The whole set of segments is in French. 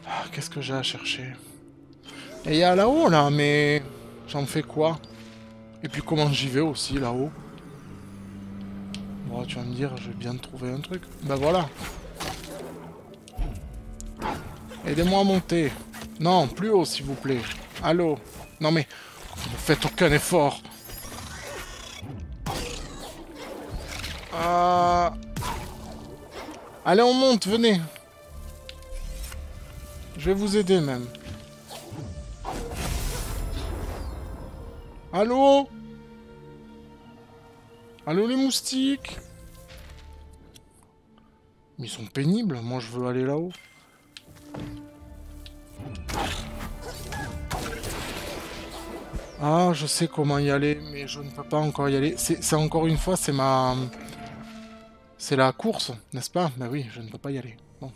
Qu'est-ce que j'ai à chercher? Et il y a là-haut, là, mais... J'en fais quoi? Et puis comment j'y vais aussi, là-haut? Bon, tu vas me dire, je vais bien trouver un truc. Bah voilà. Aidez-moi à monter. Non, plus haut, s'il vous plaît. Allô? Non mais... Vous ne faites aucun effort. Euh... Allez, on monte, venez. Je vais vous aider, même. Allô? Allô, les moustiques? Mais ils sont pénibles, moi je veux aller là-haut. Ah, je sais comment y aller, mais je ne peux pas encore y aller. C'est encore une fois, c'est ma... C'est la course, n'est-ce pas? Bah oui, je ne peux pas y aller. Bon.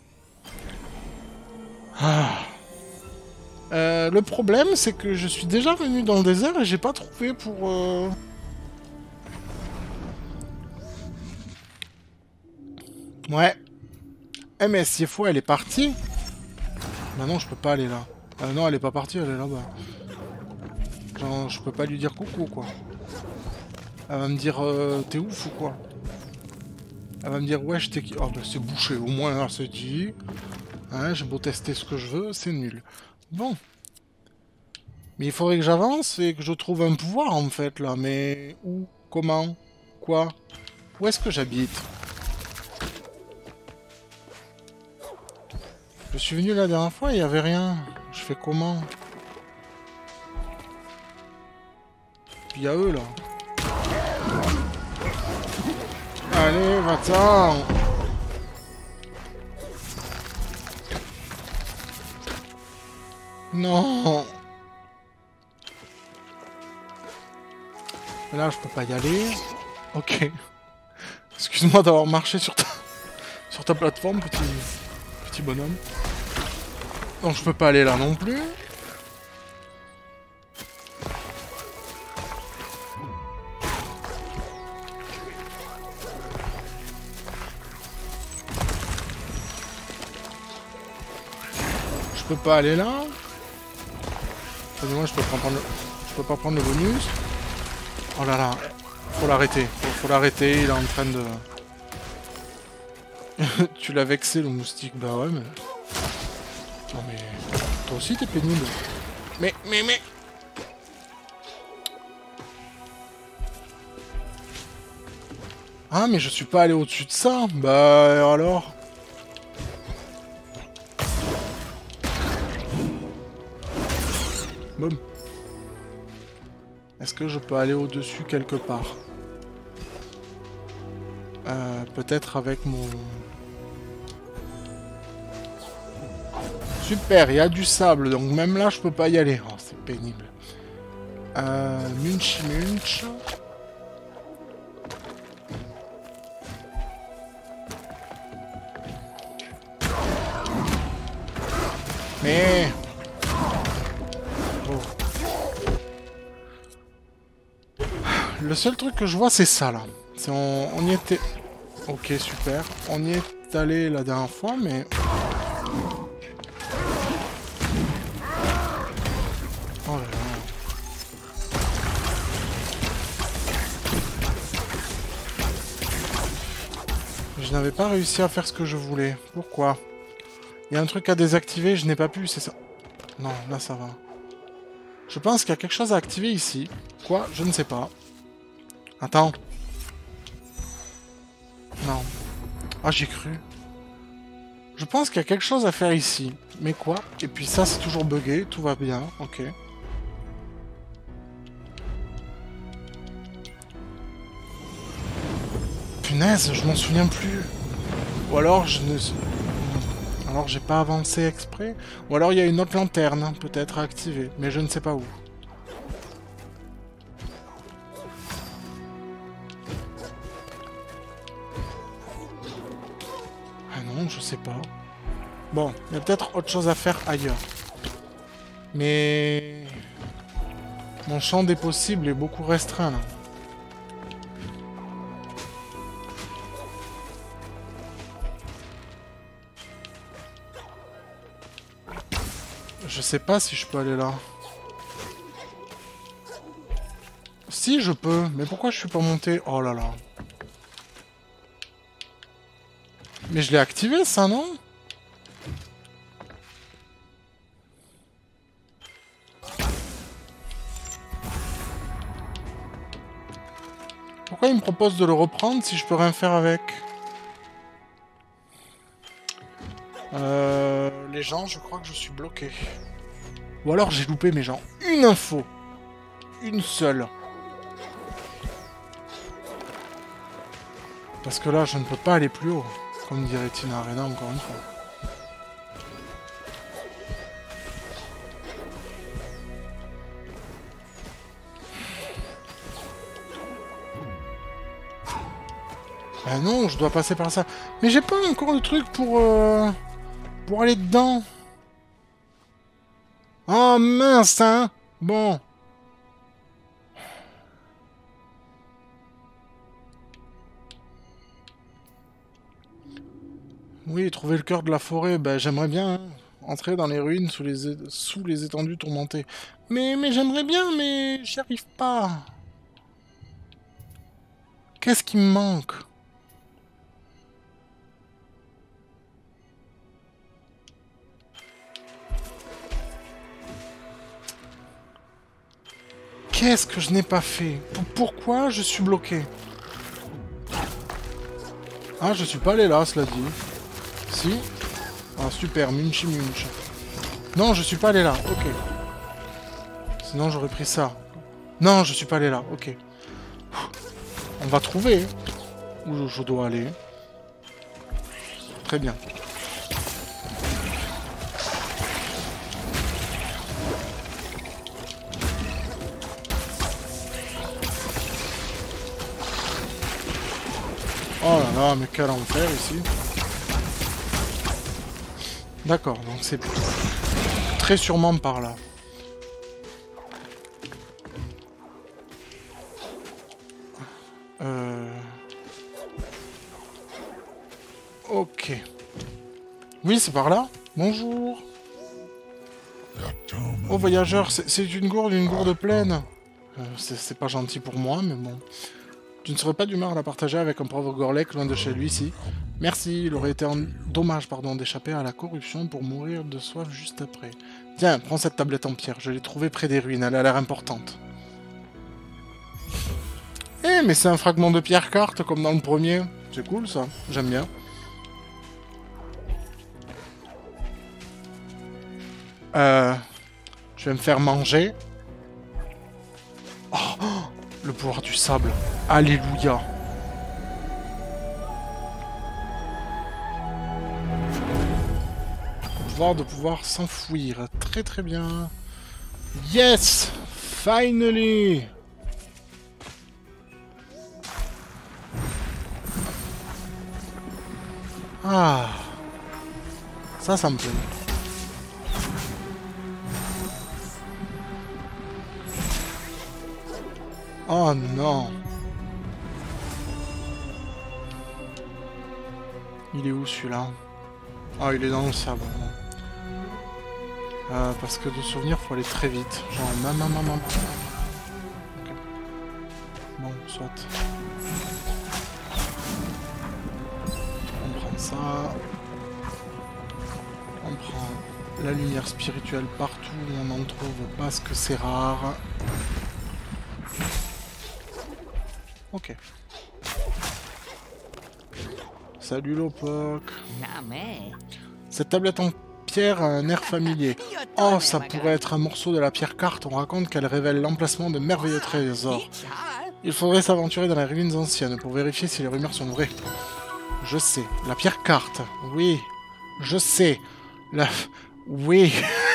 Ah. Le problème, c'est que je suis déjà venu dans le désert et j'ai pas trouvé pour... Ouais. Eh mais si fois elle est partie. Bah non, je peux pas aller là. Non, elle est pas partie, elle est là-bas. Genre, je peux pas lui dire coucou, quoi. Elle va me dire, t'es ouf ou quoi? Elle va me dire, ouais, je t'ai... Oh, bah c'est bouché, au moins, là, c'est dit. Hein, j'ai beau tester ce que je veux, c'est nul. Bon. Mais il faudrait que j'avance et que je trouve un pouvoir, en fait, là. Mais où? Comment? Quoi? Où est-ce que j'habite? Je suis venu la dernière fois, il n'y avait rien. Je fais comment? Puis il y a eux, là. Allez, va-t'en! Non! Là, je peux pas y aller. Ok. Excuse-moi d'avoir marché sur ta plateforme, petit bonhomme. Donc je peux pas aller là non plus. Je peux pas aller là. Excusez-moi, je peux pas prendre le bonus. Oh là là, faut l'arrêter. Faut l'arrêter, il est en train de... Tu l'as vexé le moustique, bah ouais mais... Non mais... Toi aussi t'es pénible. Mais... Ah mais je suis pas allé au-dessus de ça. Bah alors... Boum. Est-ce que je peux aller au-dessus quelque part? Peut-être avec mon... Super, il y a du sable, donc même là je peux pas y aller. Oh, c'est pénible. Munch Munch. Mais... Oh. Le seul truc que je vois, c'est ça, là. On y était... Ok, super. On y est allé la dernière fois, mais... Oh là là. Je n'avais pas réussi à faire ce que je voulais. Pourquoi? Il y a un truc à désactiver, je n'ai pas pu, c'est ça. Non, là ça va. Je pense qu'il y a quelque chose à activer ici. Quoi? Je ne sais pas. Attends. Non. Ah, j'ai cru. Je pense qu'il y a quelque chose à faire ici. Mais quoi? Et puis ça, c'est toujours buggé. Tout va bien. Ok. Punaise, je m'en souviens plus. Ou alors, je ne... Alors, j'ai pas avancé exprès. Ou alors, il y a une autre lanterne, peut-être, à activer. Mais je ne sais pas où. Ah non, je sais pas. Bon, il y a peut-être autre chose à faire ailleurs. Mais... Mon champ des possibles est beaucoup restreint, là. Je sais pas si je peux aller là. Si, je peux. Mais pourquoi je suis pas monté? Oh là là. Mais je l'ai activé, ça, non? Pourquoi il me propose de le reprendre si je peux rien faire avec? Les gens, je crois que je suis bloqué. Ou alors j'ai loupé mes gens. Une info. Une seule. Parce que là, je ne peux pas aller plus haut. Comme dirait Tina Arena encore une fois. Ah non, je dois passer par ça. Mais j'ai pas encore le truc pour aller dedans. Oh mince, hein. Bon. Oui, trouver le cœur de la forêt, ben j'aimerais bien entrer dans les ruines sous les étendues tourmentées. Mais j'aimerais bien, mais j'y arrive pas. Qu'est-ce qui me manque? Qu'est-ce que je n'ai pas fait? Pourquoi je suis bloqué? Ah, je suis pas allé là, cela dit. Si. Ah, super, munchi munch. Non, je suis pas allé là, ok. Sinon, j'aurais pris ça. Non, je suis pas allé là, ok. On va trouver où je dois aller. Très bien. Oh là là, mais quel enfer ici. D'accord, donc c'est très sûrement par là. Ok. Oui, c'est par là. Bonjour. Oh, voyageur, c'est une gourde pleine. C'est pas gentil pour moi, mais bon. Tu ne serais pas d'humeur à la partager avec un pauvre Gorlek loin de chez lui, si. Merci, il aurait été dommage d'échapper à la corruption pour mourir de soif juste après. Tiens, prends cette tablette en pierre, je l'ai trouvée près des ruines, elle a l'air importante. Eh, mais c'est un fragment de pierre carte, comme dans le premier. C'est cool, ça. J'aime bien. Je vais me faire manger. Oh, le pouvoir du sable. Alléluia. De pouvoir s'enfouir. Très très bien. Yes! Finally! Ah! Ça me plaît. Oh non! Il est où celui-là? Ah, il est dans le sable. Parce que de souvenir, faut aller très vite. Genre, maman. Okay. Bon, soit. On prend ça. On prend la lumière spirituelle partout où on en trouve parce que c'est rare. Ok. Salut Lopok. Cette tablette en pierre a un air familier. Oh, ça pourrait être un morceau de la pierre carte. On raconte qu'elle révèle l'emplacement de merveilleux trésors. Il faudrait s'aventurer dans les ruines anciennes pour vérifier si les rumeurs sont vraies. Je sais. La pierre carte. Oui. Je sais. Oui.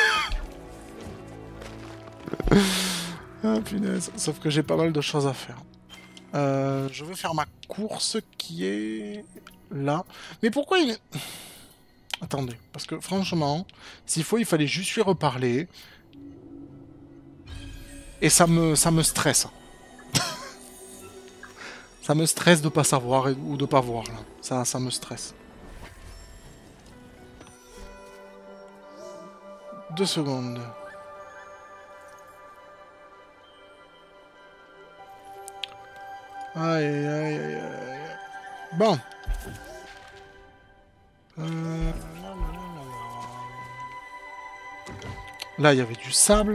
Ah, punaise. Sauf que j'ai pas mal de choses à faire. Je veux faire ma course qui est là. Mais pourquoi il... Attendez, parce que franchement, s'il faut, il fallait juste lui reparler. Et ça me stresse. Ça me stresse de pas savoir ou de pas voir, là. Ça me stresse. 2 secondes. Aïe, aïe, aïe, aïe, aïe. Bon. Là, il y avait du sable.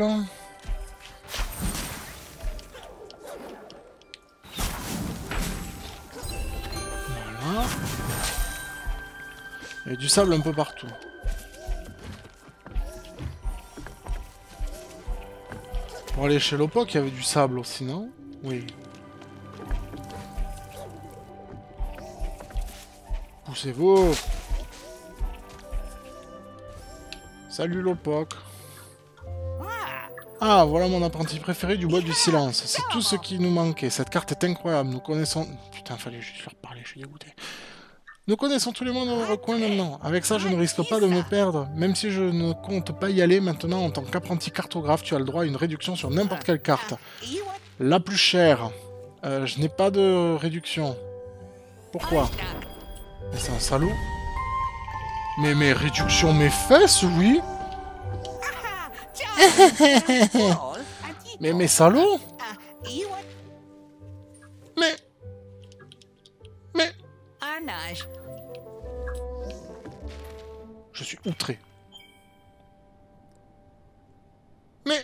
Voilà. Il y a du sable un peu partout. Pour aller chez Lopok, il y avait du sable aussi, non? Oui. Poussez-vous. Salut Lopok. Ah, voilà mon apprenti préféré du bois du silence. C'est tout ce qui nous manquait. Cette carte est incroyable. Nous connaissons... Putain, fallait juste leur parler, je suis dégoûté. Nous connaissons tous les mondes dans le recoin maintenant. Avec ça, je ne risque pas de me perdre. Même si je ne compte pas y aller maintenant, en tant qu'apprenti cartographe, tu as le droit à une réduction sur n'importe quelle carte. La plus chère. Je n'ai pas de réduction. Pourquoi? Mais c'est un salaud. Mais réduction mes fesses, oui. Mais salaud. Mais... Je suis outré. Mais...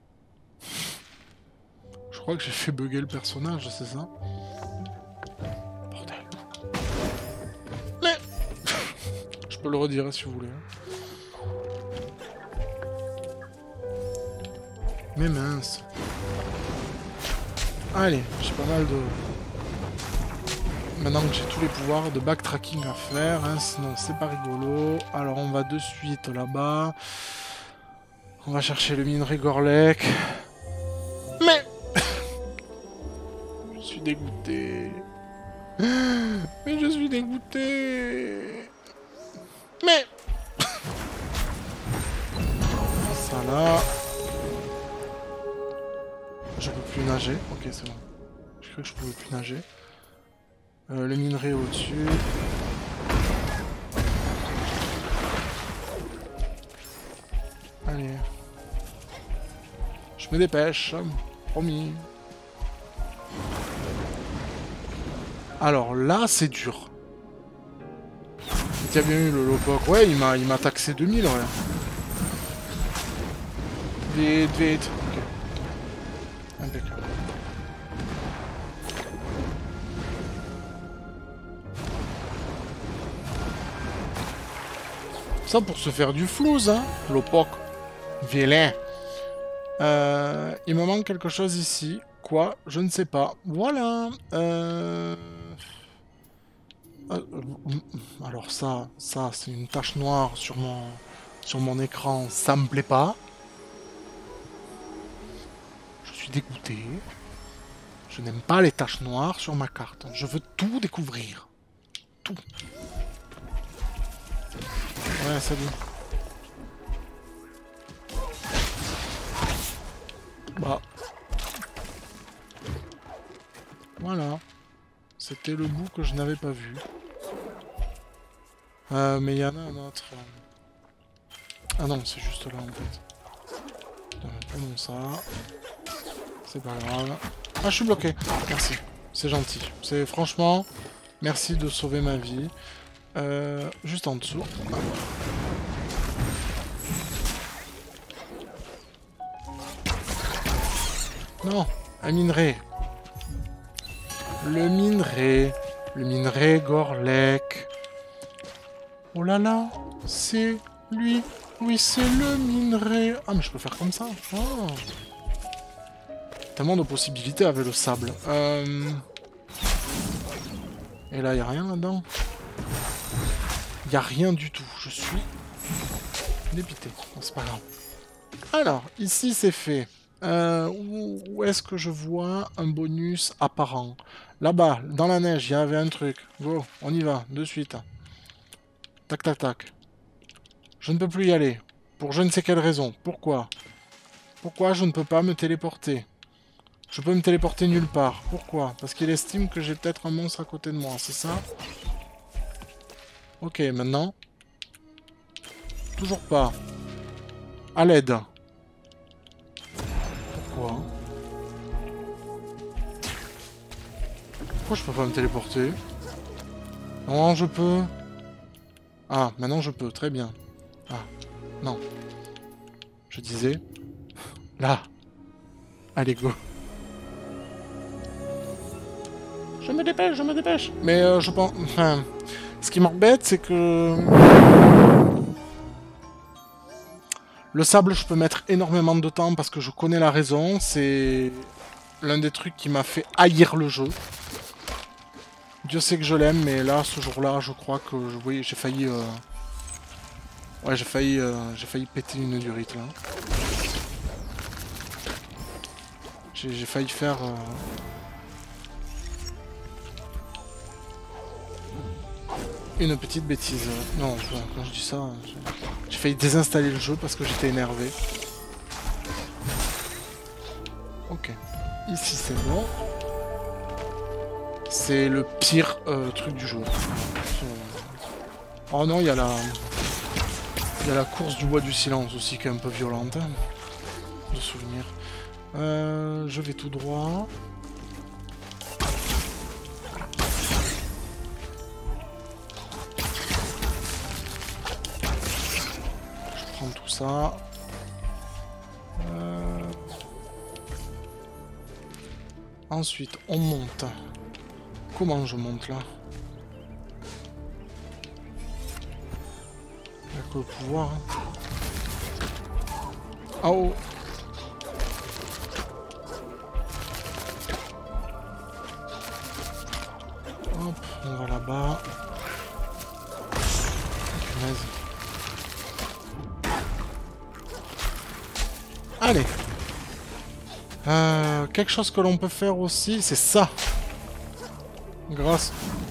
Je crois que j'ai fait bugger le personnage, c'est ça? Bordel. Mais... Je peux le redire si vous voulez. Mais mince. Allez, j'ai pas mal de... Maintenant que j'ai tous les pouvoirs de backtracking à faire, hein, sinon c'est pas rigolo. Alors on va de suite là-bas. On va chercher le minerai Gorlek. Mais... Je suis dégoûté. Mais je suis dégoûté. Mais... Ça là... Je peux plus nager. Ok, c'est bon. Je crois que je pouvais plus nager. Le minerai au-dessus. Allez. Je me dépêche. Promis. Alors là, c'est dur. Tu as bien eu le Lopok. Ouais, il m'a taxé 2000, ouais. Vite, vite. Ok. Impeccable. Ça pour se faire du flouze, hein, Lopok. Vilain. Il me manque quelque chose ici. Quoi? Je ne sais pas. Voilà. Alors ça c'est une tache noire sur mon écran. Ça me plaît pas. Je suis dégoûté. Je n'aime pas les taches noires sur ma carte. Je veux tout découvrir. Tout. Ouais, salut. Bah. Voilà. C'était le bout que je n'avais pas vu. Mais il y en a un autre. Ah non, c'est juste là en fait. Prenons ça. C'est pas grave. Ah, je suis bloqué. Merci. C'est gentil. C'est franchement, merci de sauver ma vie. Juste en dessous. Ah. Non, un minerai. Le minerai. Le minerai Gorlek. Oh là là, c'est lui. Oui, c'est le minerai. Ah, mais je peux faire comme ça. Oh. Tellement de possibilités avec le sable. Et là, il n'y a rien là-dedans. Il n'y a rien du tout. Je suis dépité. Bon, c'est pas grave. Alors, ici, c'est fait. Où est-ce que je vois un bonus apparent? Là-bas, dans la neige, il y avait un truc. Go, on y va, de suite. Tac, tac, tac. Je ne peux plus y aller. Pour je ne sais quelle raison. Pourquoi? Pourquoi je ne peux pas me téléporter? Je peux me téléporter nulle part. Pourquoi? Parce qu'il estime que j'ai peut-être un monstre à côté de moi, c'est ça? Ok, maintenant. Toujours pas. À l'aide. Pourquoi? Pourquoi je peux pas me téléporter? Non, je peux. Ah, maintenant je peux, très bien. Ah, non. Je disais... Là. Allez, go. Je me dépêche, je me dépêche. Mais je pense... Enfin... Ce qui m'embête, c'est que... Le sable, je peux mettre énormément de temps parce que je connais la raison. C'est l'un des trucs qui m'a fait haïr le jeu. Dieu sait que je l'aime, mais là, ce jour-là, je crois que... Oui, j'ai failli... Ouais, j'ai failli péter une durite, là. J'ai failli faire... Une petite bêtise. Non, quand je dis ça, j'ai failli désinstaller le jeu parce que j'étais énervé. Ok. Ici, c'est bon. C'est le pire truc du jeu. Oh non, il y a la... Il y a la course du bois du silence aussi qui est un peu violente. Hein, de souvenir. Je vais tout droit. Je prends tout ça. Ensuite, on monte. Comment je monte là? Il n'y a que le pouvoir. Hein. Ah oh! Hop, on va là-bas. Punaise. Allez! Quelque chose que l'on peut faire aussi, c'est ça. Grâce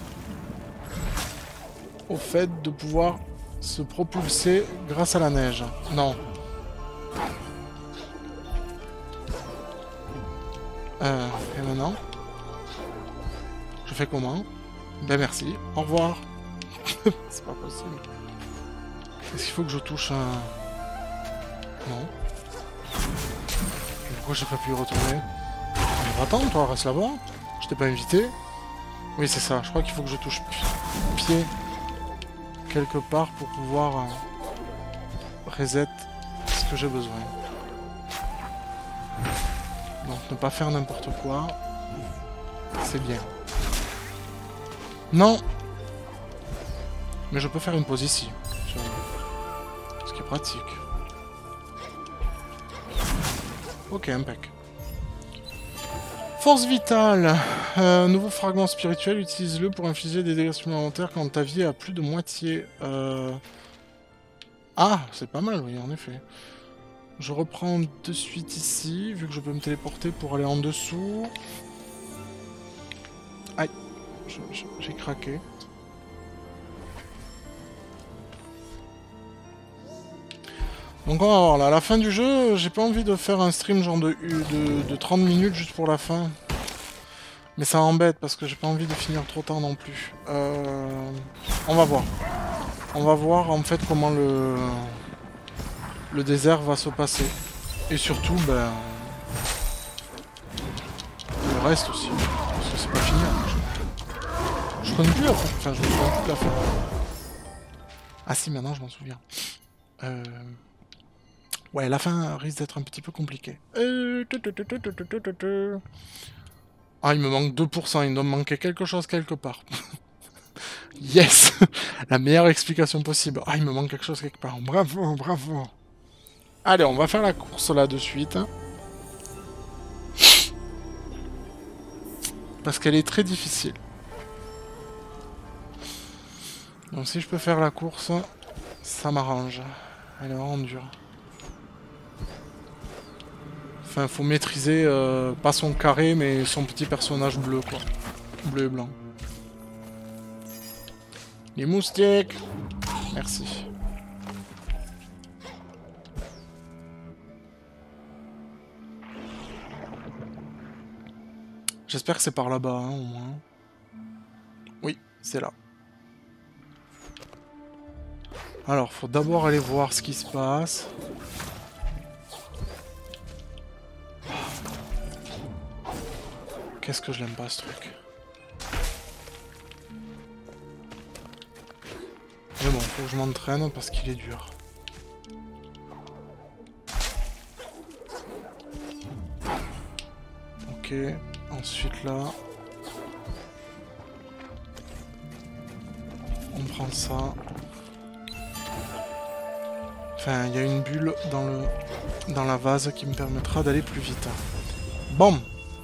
au fait de pouvoir se propulser grâce à la neige. Non. Et maintenant? Je fais comment? Ben merci. Au revoir. C'est pas possible. Est-ce qu'il faut que je touche un... Non. Pourquoi j'ai pas pu y retourner? Attends, toi, reste là-bas. Je t'ai pas invité. Oui, c'est ça. Je crois qu'il faut que je touche pied quelque part pour pouvoir reset ce que j'ai besoin. Donc, ne pas faire n'importe quoi. C'est bien. Non! Mais je peux faire une pause ici. Ce qui est pratique. Ok, impec. Force vitale. Nouveau fragment spirituel, utilise-le pour infliger des dégâts supplémentaires quand ta vie est à plus de moitié. Ah, c'est pas mal, oui, en effet. Je reprends de suite ici, vu que je peux me téléporter pour aller en dessous. Aïe, j'ai craqué. Donc on va voir là, à la fin du jeu, j'ai pas envie de faire un stream genre de 30 minutes juste pour la fin. Mais ça m'embête parce que j'ai pas envie de finir trop tard non plus. On va voir. On va voir en fait comment le désert va se passer. Et surtout, ben... le reste aussi. Parce que c'est pas fini. Je connais plus la fin. Enfin, je me souviens plus de la fin. Ah si, maintenant je m'en souviens. Ouais, la fin risque d'être un petit peu compliquée. Ah, il me manque 2%, il doit me manquer quelque chose quelque part. Yes. La meilleure explication possible. Ah, il me manque quelque chose quelque part. Bravo, bravo. Allez, on va faire la course là de suite. Parce qu'elle est très difficile. Donc si je peux faire la course, ça m'arrange. Elle est vraiment dure. Enfin, faut maîtriser pas son carré, mais son petit personnage bleu, quoi. Bleu et blanc. Les moustiques. Merci. J'espère que c'est par là-bas, hein, au moins. Oui, c'est là. Alors, faut d'abord aller voir ce qui se passe. Qu'est-ce que je l'aime pas ce truc. Mais bon, faut que je m'entraîne parce qu'il est dur. Ok, ensuite là... On prend ça. Enfin, il y a une bulle dans la vase qui me permettra d'aller plus vite. Bon.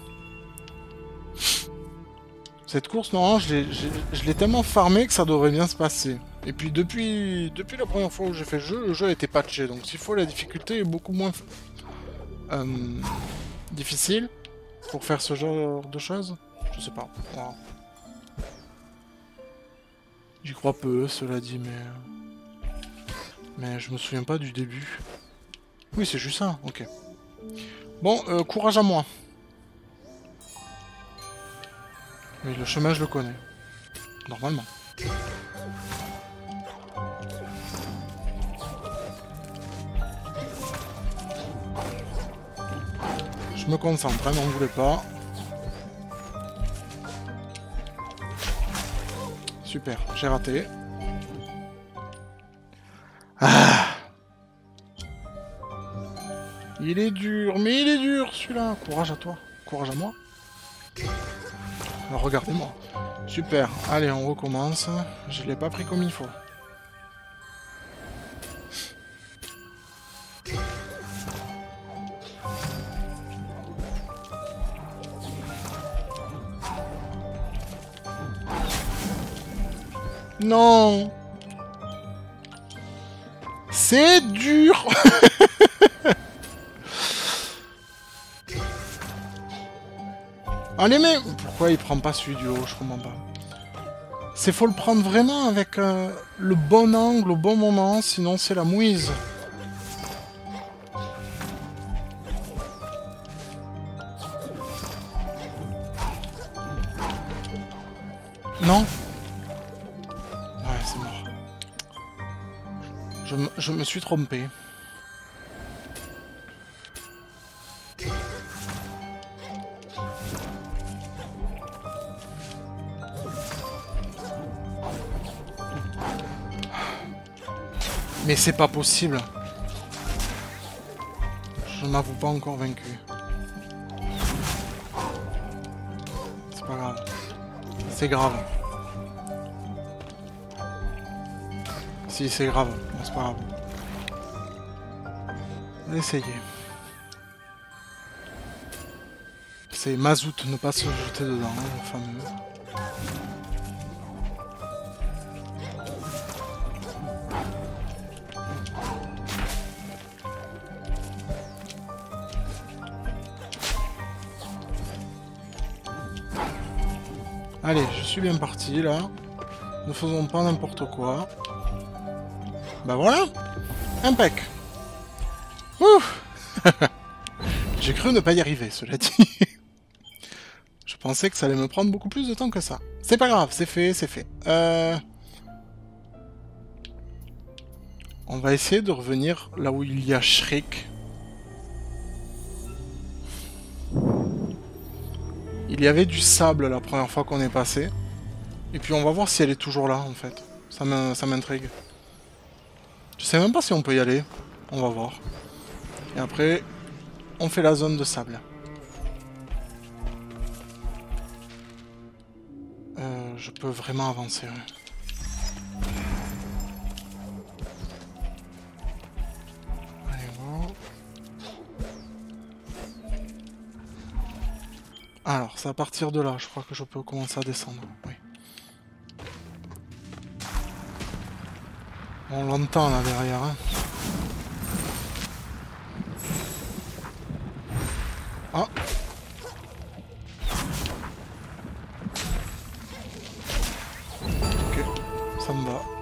Cette course, non, je l'ai tellement farmé que ça devrait bien se passer. Et puis depuis la première fois où j'ai fait le jeu a été patché. Donc s'il faut, la difficulté est beaucoup moins difficile pour faire ce genre de choses. Je sais pas. Voilà. J'y crois peu, cela dit, mais je me souviens pas du début. Oui, c'est juste ça, ok. Bon, courage à moi. Oui, le chemin, je le connais. Normalement. Je me concentre, hein, n'en voulez pas. Super, j'ai raté. Ah! Il est dur, mais il est dur celui-là. Courage à toi. Courage à moi. Alors regardez-moi. Super. Allez, on recommence. Je l'ai pas pris comme il faut. Non! C'est dur! Allez, mais pourquoi il prend pas celui du haut? Je comprends pas. C'est faut le prendre vraiment avec le bon angle au bon moment, sinon c'est la mouise. Non? Ouais, c'est mort. Je me suis trompé. Mais c'est pas possible. Je ne m'avoue pas encore vaincu. C'est pas grave. C'est grave. Si, c'est grave. Bon, c'est pas grave. On va essayer. C'est Mazout, ne pas se jeter dedans, hein, le fameux. Allez, je suis bien parti là. Ne faisons pas n'importe quoi. Bah voilà. Impec. Ouf. J'ai cru ne pas y arriver, cela dit. Je pensais que ça allait me prendre beaucoup plus de temps que ça. C'est pas grave, c'est fait, c'est fait. On va essayer de revenir là où il y a Shrek. Il y avait du sable la première fois qu'on est passé. Et puis on va voir si elle est toujours là en fait. Ça m'intrigue. Je sais même pas si on peut y aller. On va voir. Et après, on fait la zone de sable. Je peux vraiment avancer. Ouais. Allez, voir. Alors, c'est à partir de là, je crois que je peux commencer à descendre. Oui. On l'entend là derrière. Hein. Ah. Ok, ça me va.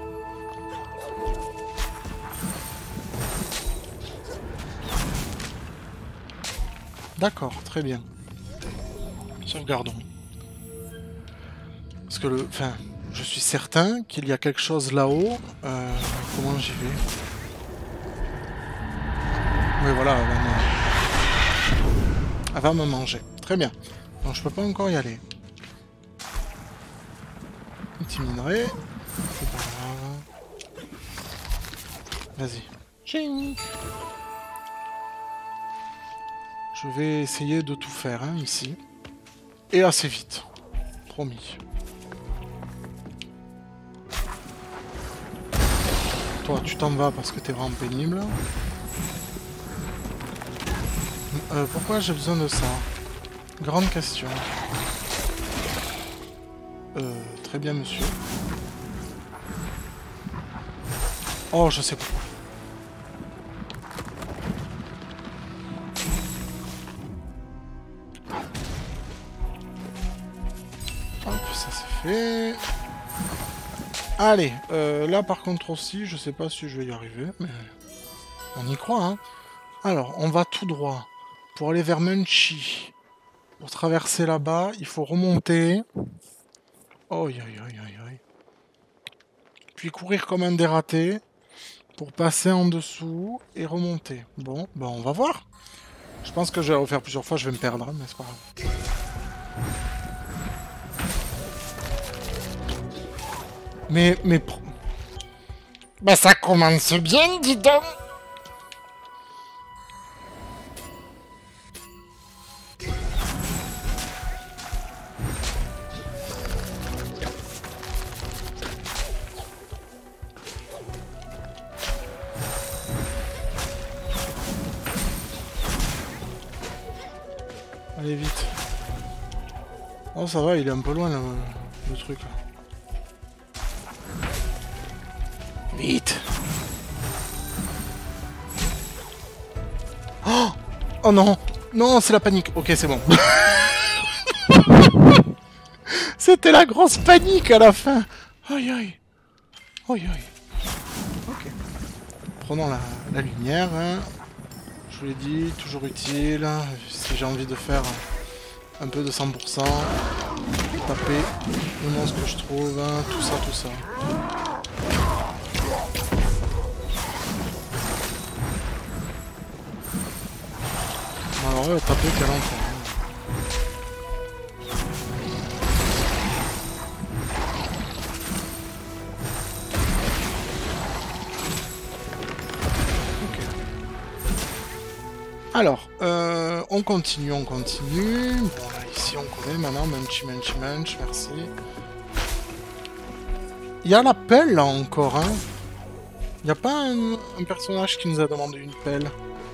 D'accord, très bien. Sauvegardons. Parce que enfin, je suis certain qu'il y a quelque chose là-haut. Comment j'y vais? Oui, voilà, elle va me manger. Très bien. Non, je peux pas encore y aller. Petit minerai. C'est pas grave. Vas-y. Ching. Je vais essayer de tout faire, hein, ici. Et assez vite. Promis. Toi, tu t'en vas parce que t'es vraiment pénible. Pourquoi j'ai besoin de ça? Grande question. Très bien, monsieur. Oh, je sais pas. Hop, ça c'est fait. Allez, là par contre aussi, je sais pas si je vais y arriver, mais on y croit, hein. Alors, on va tout droit pour aller vers Munchie. Pour traverser là-bas, il faut remonter. Oh, aïe, aïe, aïe, aïe. Puis courir comme un dératé pour passer en dessous et remonter. Bon, ben on va voir. Je pense que je vais le refaire plusieurs fois, je vais me perdre, hein, mais c'est pas grave. Mais... Bah ça commence bien, dis donc. Allez, vite. Oh, ça va, il est un peu loin, le truc, là. Vite. Oh, oh non. Non, c'est la panique. Ok, c'est bon. C'était la grosse panique à la fin. Aïe, aïe. Aïe, aïe. Ok. Prenons la lumière, hein. Je vous l'ai dit, toujours utile. Si j'ai envie de faire un peu de 100%, taper le monstre que je trouve, hein. Tout ça, tout ça. Alors, taper quel enfant. Alors, on continue, on continue. Bon, là, ici, on connaît maintenant. Munch, merci. Il y a la pelle, là, encore, hein. Il n'y a pas un personnage qui nous a demandé une pelle.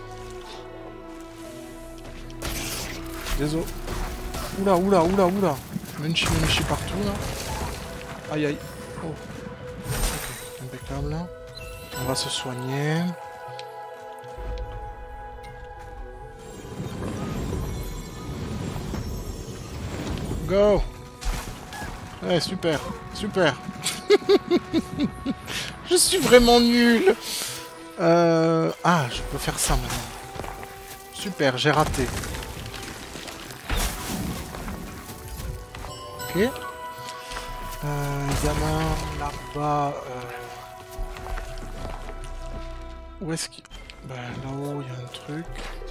Désolé. Oula, oula, oula, oula. Munch partout, là. Aïe, aïe. Oh. Ok, impeccable. On va se soigner. Go! Ouais, super, super. Je suis vraiment nul. Ah, je peux faire ça maintenant. Super, j'ai raté. Ok. Gamin, là-bas... Où est-ce qu'il... Ben, là-haut, il y a un truc.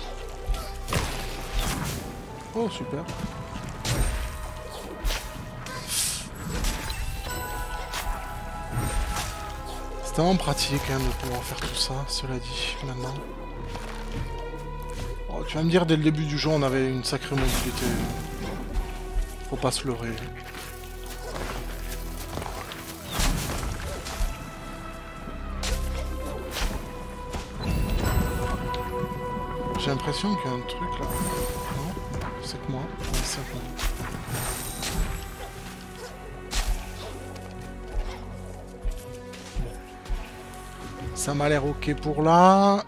Oh, super. C'est vraiment pratique hein, de pouvoir faire tout ça, cela dit, maintenant. Oh, tu vas me dire, dès le début du jeu, on avait une sacrée mobilité. Faut pas se leurrer. J'ai l'impression qu'il y a un truc là. Non, c'est que moi. Ouais, c'est que moi. Ça m'a l'air ok pour là.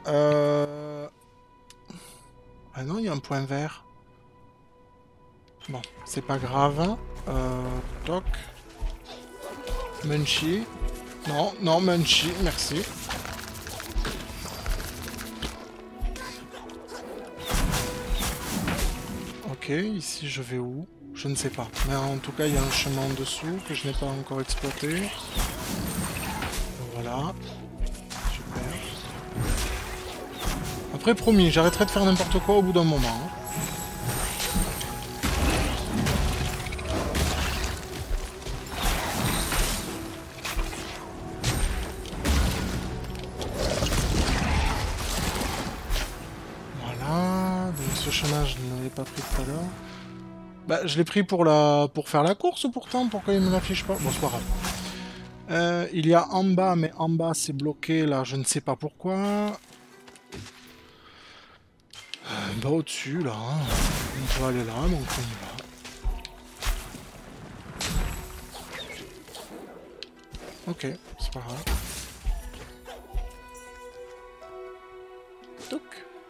Ah non, il y a un point vert. Bon, c'est pas grave. Toc. Munchie. Non, non, Munchie, merci. Ok, ici je vais où? Je ne sais pas. Mais en tout cas, il y a un chemin en dessous que je n'ai pas encore exploité. Voilà. Après, promis, j'arrêterai de faire n'importe quoi au bout d'un moment. Hein. chemin, je ne l'avais pas pris tout à l'heure. Bah, je l'ai pris pour faire la course pourtant, pourquoi il me l'affiche pas? Bon, c'est pas grave. Il y a en bas, mais en bas c'est bloqué là, je ne sais pas pourquoi. Bah au-dessus là, hein. On peut aller là, donc on y va. Ok, c'est pas grave. Toc.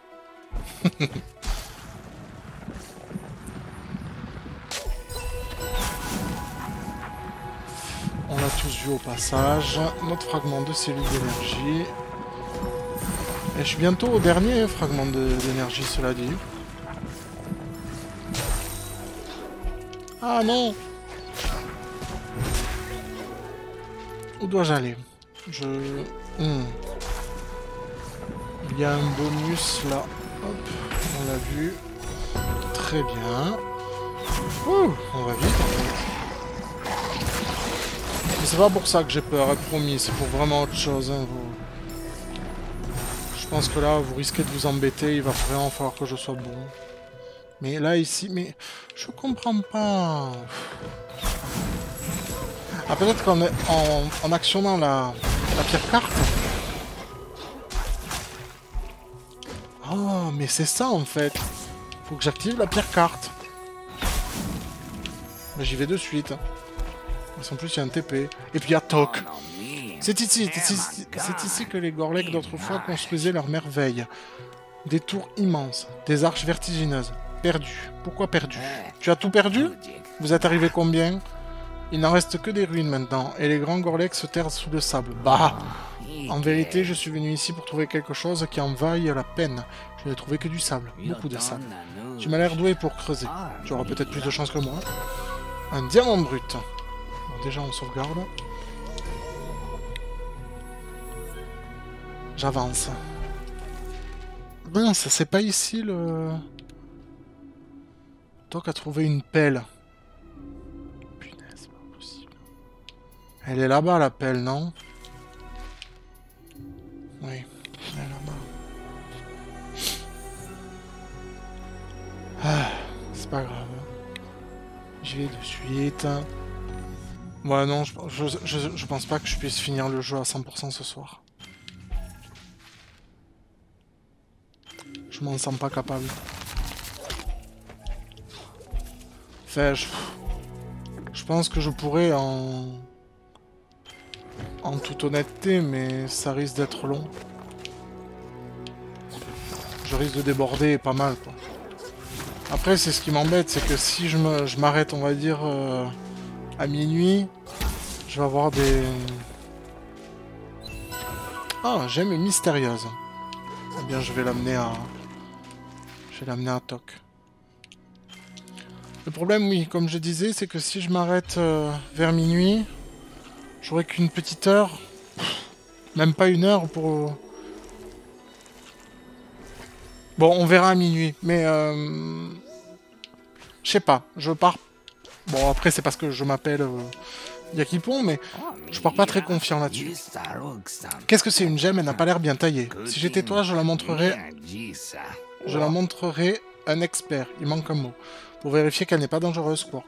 On l'a tous vu au passage. Notre fragment de cellule d'énergie. Et je suis bientôt au dernier fragment d'énergie, cela dit. Ah non! Où dois-je aller? Il y a un bonus là. Hop, on l'a vu. Très bien. Ouh, on va vite en fait. Mais c'est pas pour ça que j'ai peur, hein, promis. C'est pour vraiment autre chose. Hein, Je pense que là, vous risquez de vous embêter. Il va vraiment falloir que je sois bon. Mais là, ici, mais je comprends pas. Ah, peut-être qu'en actionnant la pierre carte. Oh, mais c'est ça en fait. Faut que j'active la pierre carte. Mais j'y vais de suite. En plus, il y a un TP. Et puis il y a Toc. C'est ici que les Gorleks d'autrefois construisaient leurs merveilles. Des tours immenses, des arches vertigineuses. Perdu. Pourquoi perdu? Tu as tout perdu? Vous êtes arrivé combien? Il n'en reste que des ruines maintenant, et les grands Gorleks se terrent sous le sable. Bah! En vérité, je suis venu ici pour trouver quelque chose qui en vaille la peine. Je n'ai trouvé que du sable, beaucoup de sable. Tu m'as l'air doué pour creuser. Tu auras peut-être plus de chance que moi. Un diamant brut. Bon, déjà, on sauvegarde. J'avance. Mince, c'est pas ici le... Toc a trouvé une pelle. Punaise, c'est pas possible. Elle est là-bas, la pelle, non? Oui, elle est là-bas. Ah, c'est pas grave. J'y vais de suite. Ouais, non, je pense pas que je puisse finir le jeu à 100% ce soir. Je m'en sens pas capable. Enfin, je pense que je pourrais en toute honnêteté, mais ça risque d'être long. Je risque de déborder pas mal, quoi. Après, c'est ce qui m'embête, c'est que si je m'arrête, on va dire, à minuit, je vais avoir des... Ah, gemme mystérieuse. Eh bien, je vais l'amener à... Toc. Le problème, oui, comme je disais, c'est que si je m'arrête vers minuit, j'aurai qu'une petite heure, même pas une heure pour... Bon, on verra à minuit, mais je sais pas, je pars... Bon, après, c'est parce que je m'appelle Yakipon, mais je pars pas très confiant là-dessus. Qu'est-ce que c'est une gemme? Elle n'a pas l'air bien taillée. Si j'étais toi, je la montrerais à un expert. Il manque un mot. Pour vérifier qu'elle n'est pas dangereuse, Quark.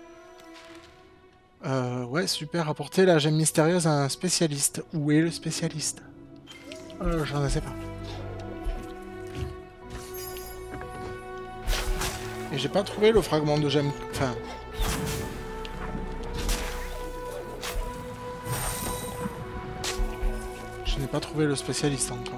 Ouais, super. Apporter la gemme mystérieuse à un spécialiste. Où est le spécialiste? Je ne sais pas. Et j'ai pas trouvé le fragment de gemme... Enfin... Je n'ai pas trouvé le spécialiste encore.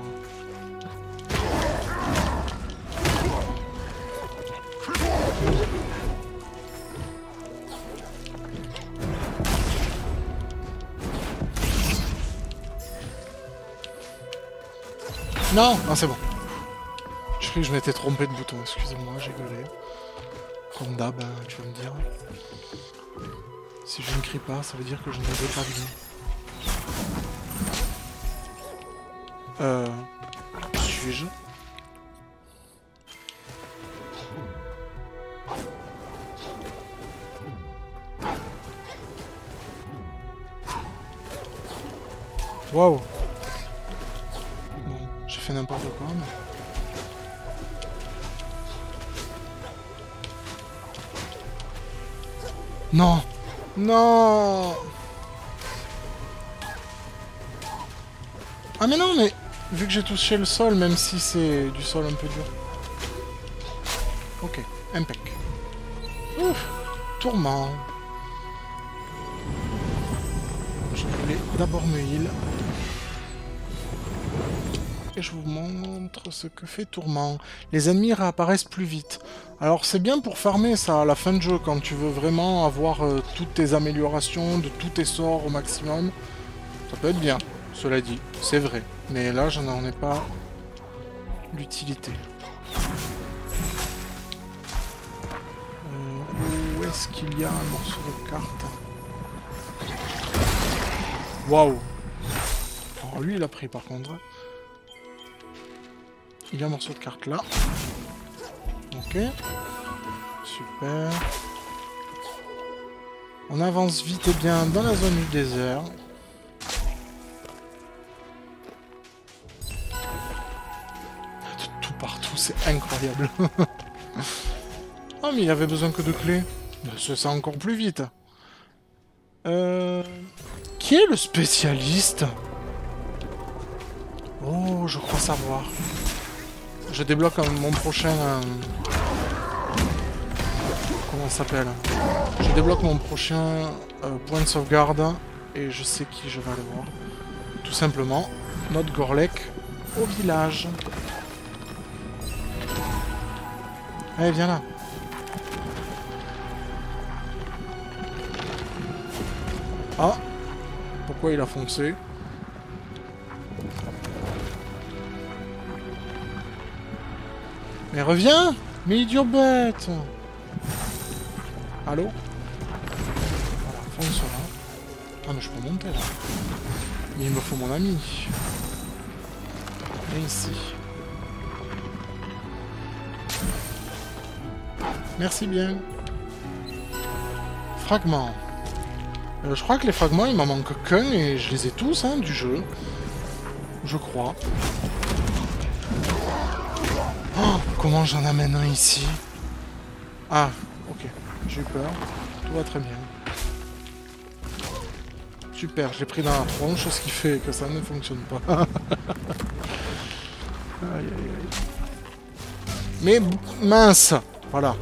Non, non, c'est bon. Je crois que je m'étais trompé de bouton, excusez-moi, j'ai gueulé. Comme d'hab, hein, tu vas me dire. Si je ne crie pas, ça veut dire que je ne vais pas bien. Suis-je? Waouh! Bon, j'ai fait n'importe quoi, mais... Non. Non. Ah mais non, mais... Vu que j'ai touché le sol, même si c'est du sol un peu dur. Ok, impec. Ouf. Tourment. Je voulais d'abord me heal. Et je vous montre ce que fait Tourment. Les ennemis réapparaissent plus vite. Alors c'est bien pour farmer ça à la fin de jeu, quand tu veux vraiment avoir toutes tes améliorations, de tous tes sorts au maximum. Ça peut être bien, cela dit, c'est vrai. Mais là, je n'en ai pas l'utilité. Où est-ce qu'il y a un morceau de carte? Waouh! Alors lui, il a pris par contre. Il y a un morceau de carte là. Ok. Super. On avance vite et bien dans la zone du désert. Tout partout, c'est incroyable. Ah mais il avait besoin que de clés. C'est encore plus vite. Qui est le spécialiste? Oh, je crois savoir. Je débloque mon prochain... Comment ça s'appelle? Je débloque mon prochain point de sauvegarde. Et je sais qui je vais aller voir. Tout simplement, notre Gorlek au village. Allez, viens là. Ah! Pourquoi il a foncé? Mais reviens! Mais idiot bête! Allô? Voilà, fonce là. Ah mais je peux monter là. Mais il me faut mon ami. Et ici. Merci bien. Fragments. Je crois que les fragments, il m'en manque qu'un et je les ai tous hein, du jeu. Je crois. Oh, comment j'en amène un ici? Ah, ok. J'ai eu peur. Tout va très bien. Super, j'ai pris dans la tronche, ce qui fait que ça ne fonctionne pas. Aïe, aïe, aïe. Mais mince! Voilà.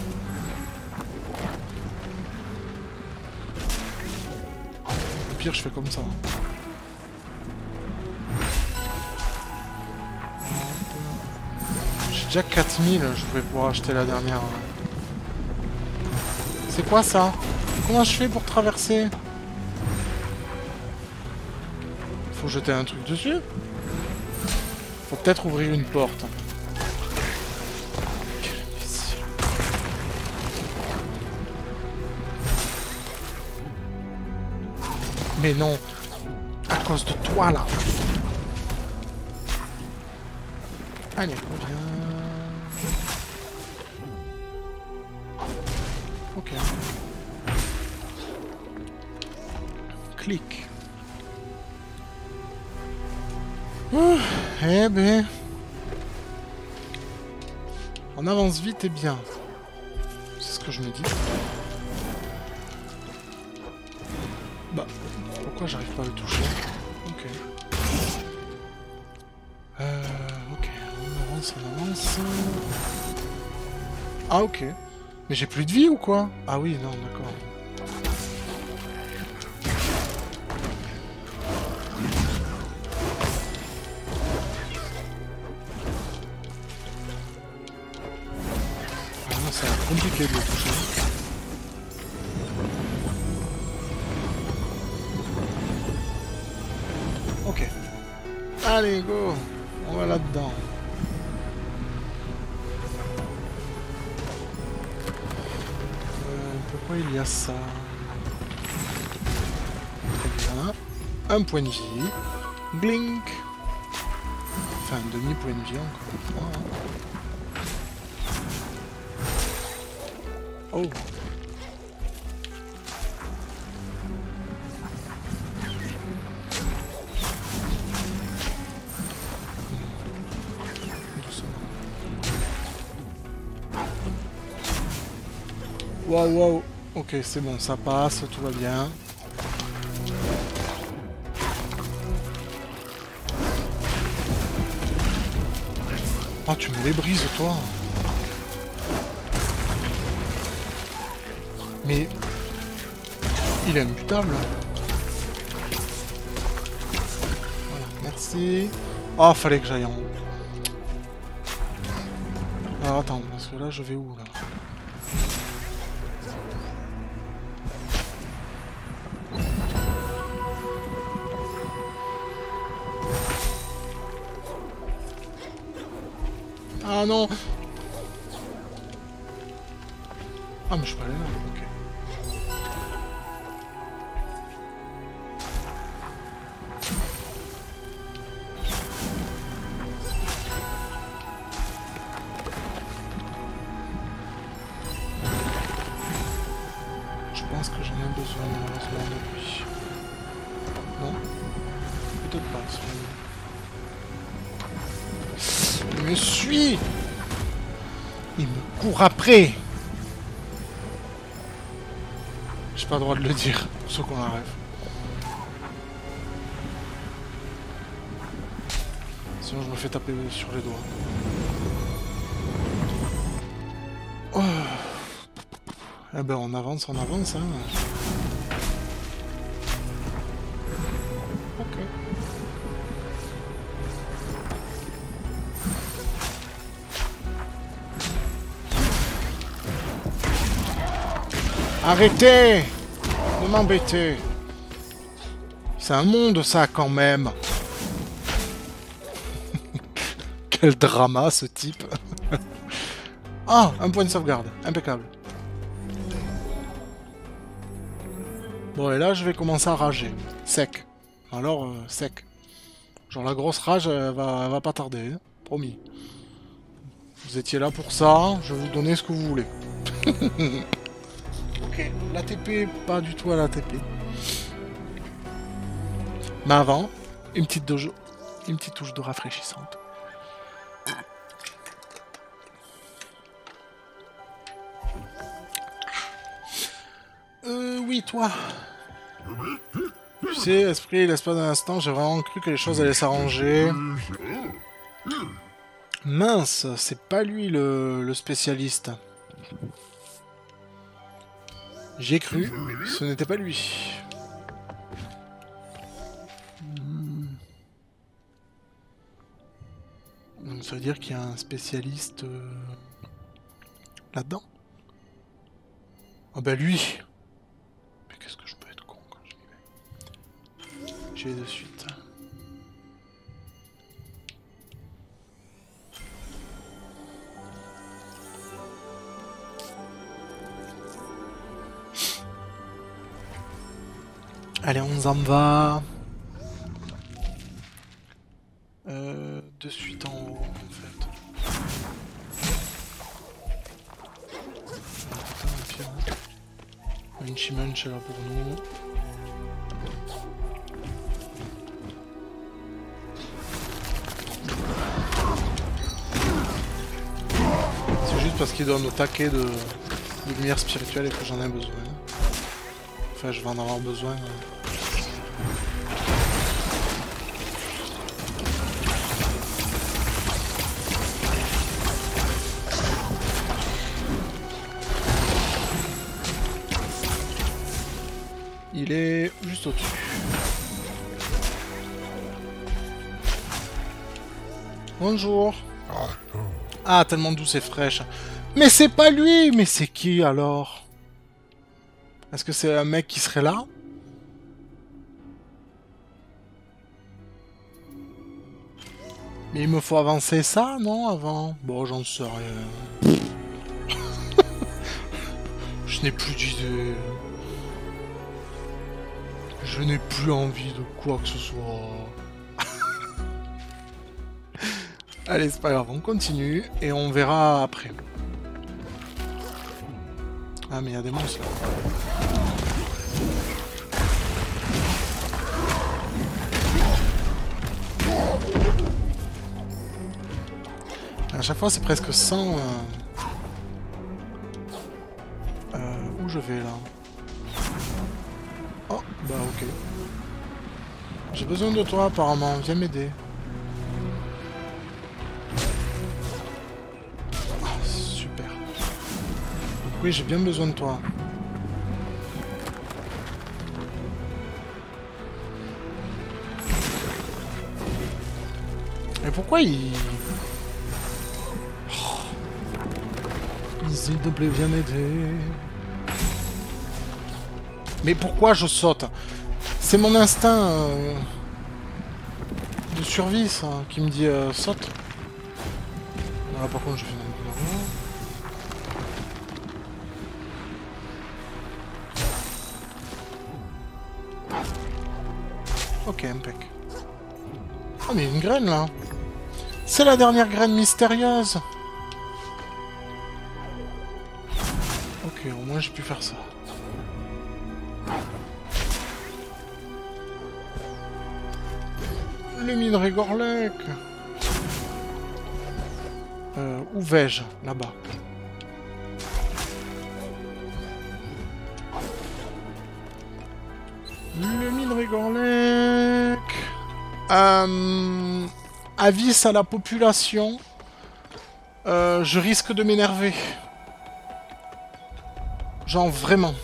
Au pire, je fais comme ça. J'ai déjà 4000, je vais pouvoir acheter la dernière. C'est quoi ça? Comment je fais pour traverser? Faut jeter un truc dessus? Faut peut-être ouvrir une porte. Mais non! À cause de toi, là! Allez, reviens... Ok. Clic. Eh ben... On avance vite et bien. C'est ce que je me dis. Bah, pourquoi j'arrive pas à le toucher? Ok. Ok, on avance. Ah ok. Mais j'ai plus de vie ou quoi? Ah oui, non, d'accord. Ah non, ça va être compliqué de le toucher. Ok. Allez, go! On va là-dedans. Pourquoi il y a ça? Très bien. Un point de vie. Blink! Enfin, un demi-point de vie encore une fois. Oh! Waouh, waouh! Ok, c'est bon, ça passe, tout va bien. Oh, tu me les brises, toi. Mais... il est imbutable. Voilà, merci. Oh, fallait que j'aille en haut. Alors, attends, parce que là, je vais où, là? Ah non! Ah, mais je peux aller là, ok. Je pense que j'en ai besoin malheureusement de lui. Non? Peut-être pas, celui-là. Il me suit! Il me court après! J'ai pas le droit de le dire, pour ceux qu'on arrive. Sinon je me fais taper sur les doigts. Oh. Eh ben on avance, hein. Ok. Arrêtez de m'embêter. C'est un monde ça quand même. Quel drama ce type. Ah, un point de sauvegarde. Impeccable. Bon et là je vais commencer à rager. Sec. Alors sec. Genre la grosse rage elle va pas tarder. Hein. Promis. Vous étiez là pour ça, je vais vous donner ce que vous voulez. Ok, l'ATP, pas du tout à l'ATP. Mais avant, une petite touche d'eau rafraîchissante. Oui, toi. Tu sais, esprit, l'espace d'un instant, j'ai vraiment cru que les choses allaient s'arranger. Mince, c'est pas lui le spécialiste. J'ai cru, ce n'était pas lui. Donc ça veut dire qu'il y a un spécialiste là-dedans. Ah bah lui. Mais qu'est-ce que je peux être con quand je y vais. J'y vais de suite. Allez, on en va. De suite en haut, en fait. Putain, un pire. Une Chimunch là pour nous. C'est juste parce qu'il doit nous taquer de lumière spirituelle et que j'en ai besoin. Enfin, je vais en avoir besoin. Il est juste au-dessus. Bonjour. Ah, tellement douce et fraîche. Mais c'est pas lui. Mais c'est qui alors? Est-ce que c'est un mec qui serait là? Mais il me faut avancer ça, non, avant? Bon, j'en sais rien. Je n'ai plus d'idée. Je n'ai plus envie de quoi que ce soit. Allez, c'est pas grave, on continue et on verra après. Ah, mais il y a des monstres là. À chaque fois, c'est presque 100. Où je vais là? Bah ok. J'ai besoin de toi apparemment, viens m'aider. Ah, super. Donc oui, j'ai bien besoin de toi. Mais pourquoi il... Oh. S'il te plaît, viens m'aider. Mais pourquoi je saute? C'est mon instinct de survie, ça, qui me dit saute. Là, par contre, je fais n'importe quoi. Ok, impec. Ah, mais il y a une graine, là. C'est la dernière graine mystérieuse. Ok, au moins j'ai pu faire ça. Le minerai Gorlek. Où vais-je? Là-bas. Le minerai Gorlek. Avis à la population. Je risque de m'énerver. Genre vraiment.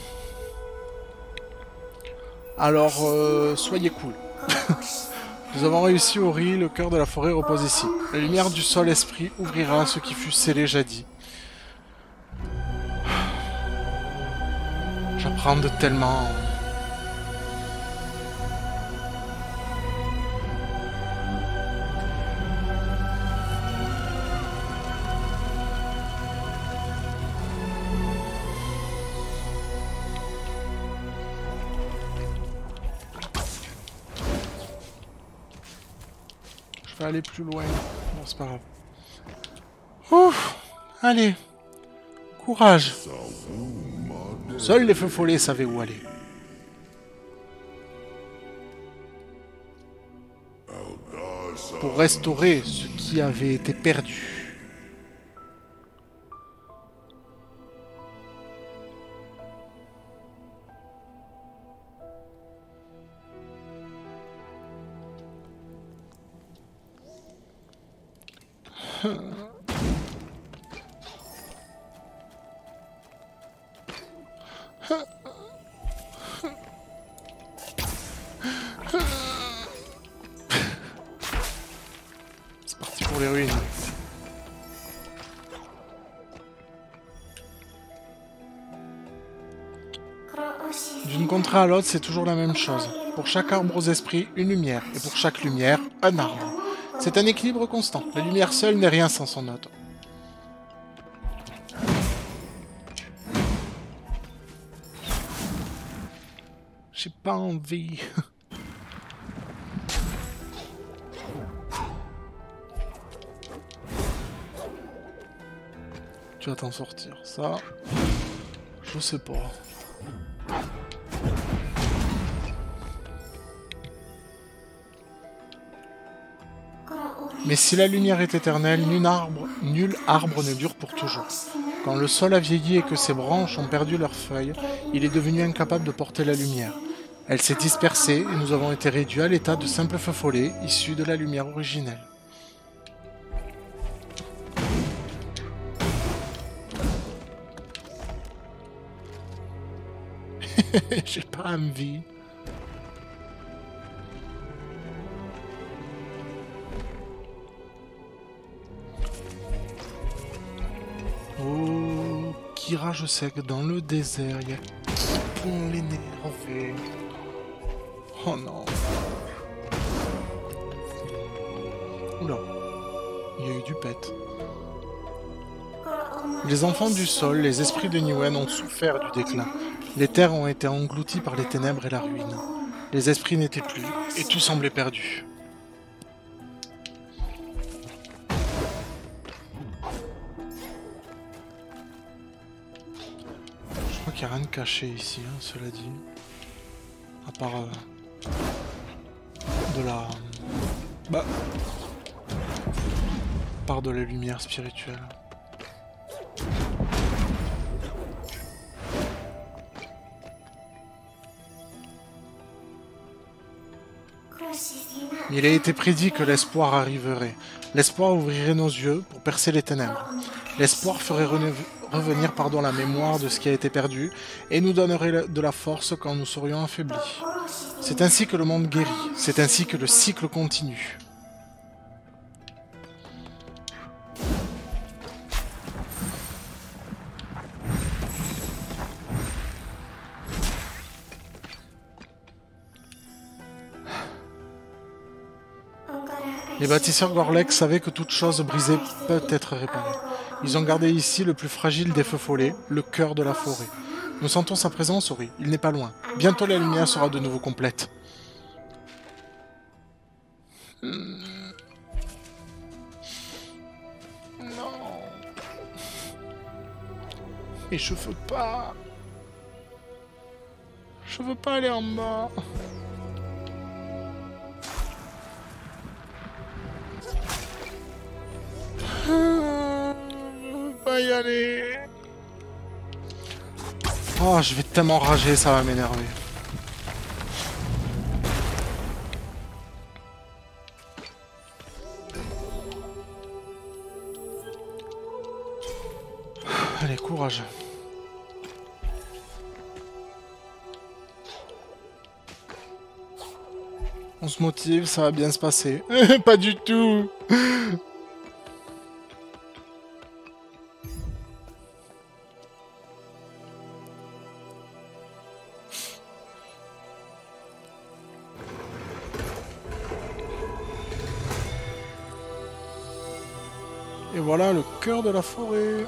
Alors, soyez cool. Nous avons réussi, Ori, le cœur de la forêt repose ici. La lumière du sol esprit ouvrira ce qui fut scellé jadis. J'apprends de tellement... Je vais aller plus loin. Bon, c'est pas grave. Ouf! Allez! Courage! Seuls les feux follets savaient où aller. Pour restaurer ce qui avait été perdu. C'est parti pour les ruines. D'une contrée à l'autre, c'est toujours la même chose. Pour chaque arbre aux esprits, une lumière, et pour chaque lumière, un arbre. C'est un équilibre constant. La lumière seule n'est rien sans son hôte. J'ai pas envie. Tu vas t'en sortir. Ça, je sais pas. Mais si la lumière est éternelle, nul arbre ne dure pour toujours. Quand le sol a vieilli et que ses branches ont perdu leurs feuilles, il est devenu incapable de porter la lumière. Elle s'est dispersée et nous avons été réduits à l'état de simples feux follets issus de la lumière originelle. J'ai pas envie. Oh, Kira, je sais que dans le désert, il y a qui vont l'énerver. Oh non. Oula, il y a eu du pet. Les enfants du sol, les esprits de Niwen ont souffert du déclin. Les terres ont été englouties par les ténèbres et la ruine. Les esprits n'étaient plus, et tout semblait perdu. Je crois qu'il n'y a rien de caché ici, hein, cela dit. À part... de la... Bah... à part de la lumière spirituelle. Il a été prédit que l'espoir arriverait. L'espoir ouvrirait nos yeux pour percer les ténèbres. L'espoir ferait revenir la mémoire de ce qui a été perdu et nous donnerait de la force quand nous serions affaiblis. C'est ainsi que le monde guérit. C'est ainsi que le cycle continue. Les bâtisseurs Gorlek savaient que toute chose brisée peut être réparée. Ils ont gardé ici le plus fragile des feux follets, le cœur de la forêt. Nous sentons sa présence, Ori. Il n'est pas loin. Bientôt la lumière sera de nouveau complète. Non. Et je veux pas. Je veux pas aller en bas. Je veux pas y aller. Oh, je vais tellement rager, ça va m'énerver. Allez, courage. On se motive, ça va bien se passer. Pas du tout. Et voilà le cœur de la forêt.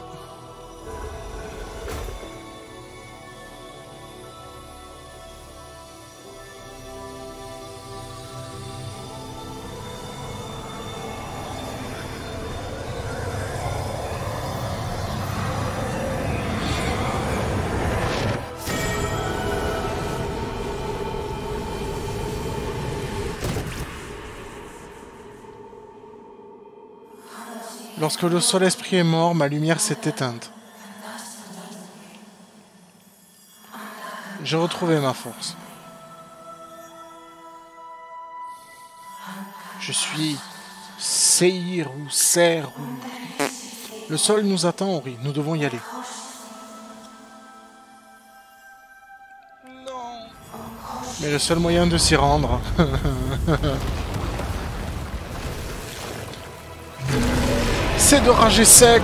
Lorsque le seul esprit est mort, ma lumière s'est éteinte. J'ai retrouvé ma force. Je suis Seir ou Ser ou... Le sol nous attend, Ori. Nous devons y aller. Non. Mais le seul moyen de s'y rendre... c'est de rager sec.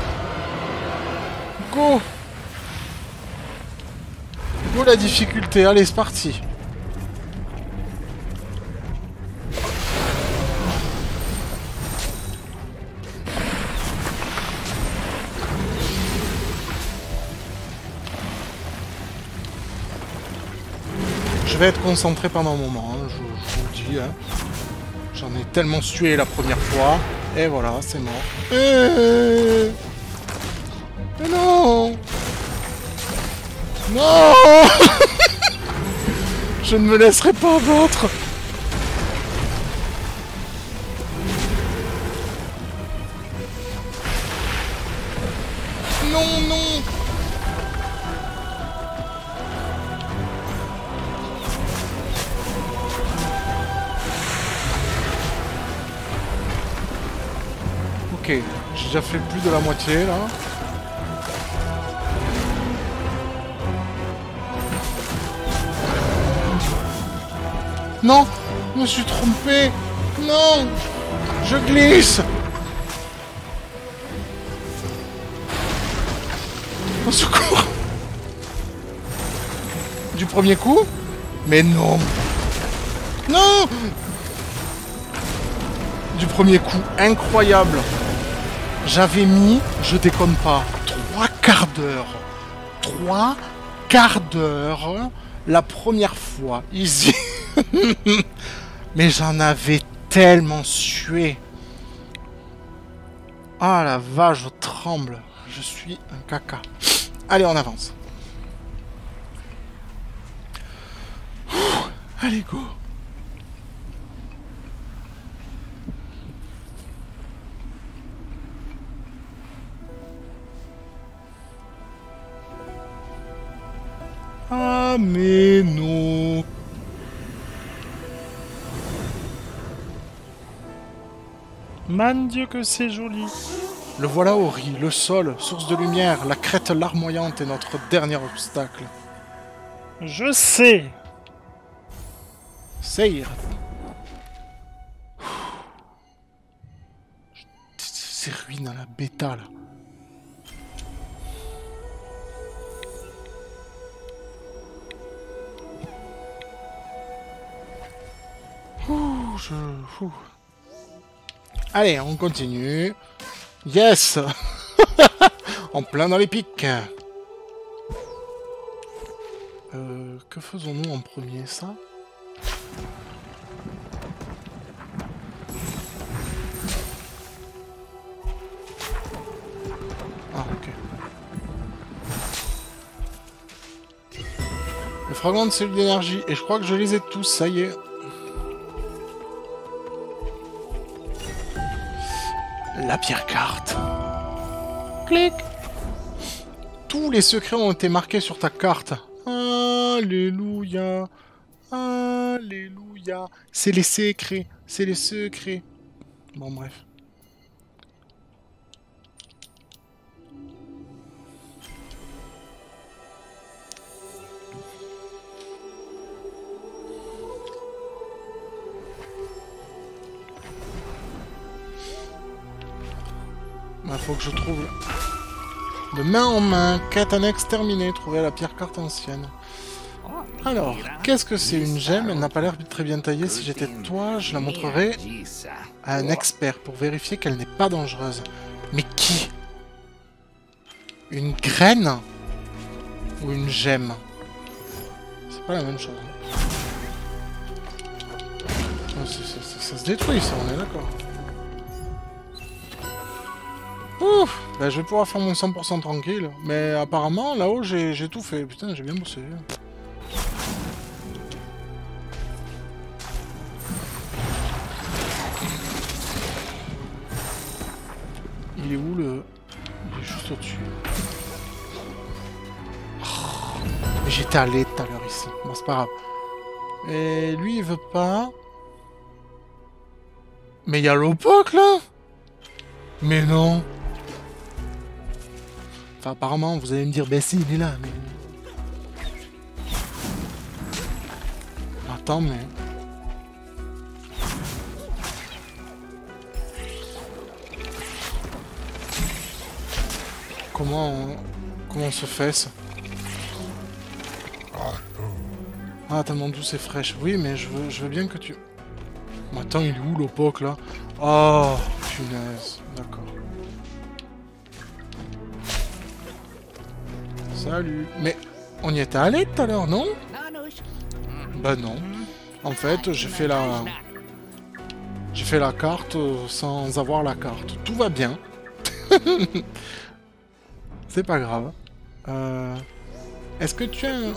Go. Go la difficulté. Allez, c'est parti. Je vais être concentré pendant un moment, hein, je vous le dis. Hein. J'en ai tellement sué la première fois. Et voilà, c'est mort. Mais non. Non. Je ne me laisserai pas abattre. Non, non. Ok, j'ai déjà fait plus de la moitié là. Non, je me suis trompé. Non, je glisse. Au secours. Du premier coup? Mais non. Non. Du premier coup, incroyable. J'avais mis, je déconne pas, 3 quarts d'heure. 3 quarts d'heure la première fois, ici. Mais j'en avais tellement sué. Ah la vache, je tremble. Je suis un caca. Allez, on avance. Ouh, allez, go. Ah mais non. Man Dieu que c'est joli. Le voilà Ori, le sol, source de lumière, la crête larmoyante est notre dernier obstacle. Je sais. Seir. C'est ruine à la bêta là. Allez, on continue. Yes. En plein dans les pics. Que faisons-nous en premier, ça? Ah, ok. Le fragment de cellules d'énergie. Et je crois que je les ai tous, ça y est. La pierre carte. Clic. Tous les secrets ont été marqués sur ta carte. Alléluia. Alléluia. C'est les secrets. C'est les secrets. Bon, bref. Il faut que je trouve... De main en main, quête annexe terminée, trouver la pierre carte ancienne. Alors, qu'est-ce que c'est une gemme? Elle n'a pas l'air très bien taillée. Si j'étais toi, je la montrerais à un expert pour vérifier qu'elle n'est pas dangereuse. Mais qui? Une graine? Ou une gemme? C'est pas la même chose. Ça se détruit, ça, on est d'accord. Ouf, bah, je vais pouvoir faire mon 100% tranquille. Mais apparemment, là-haut, j'ai tout fait. Putain, j'ai bien bossé. Il est où le... Il est juste au-dessus. Oh, mais j'étais allé tout à l'heure ici. Bon, c'est pas grave. Et lui, il veut pas... Mais il y a l'Opoc, là? Mais non. Enfin, apparemment, vous allez me dire, ben si, il est là, mais... Attends, mais... Comment on se fait ça? Ah, tellement douce et fraîche. Oui, mais je veux bien que tu... Attends, il est où l'Opoc, là? Oh, punaise. D'accord. Salut. Mais on y était allé tout à l'heure, non? Bah non. En fait, j'ai fait la carte sans avoir la carte. Tout va bien. C'est pas grave. Est-ce que tu as un...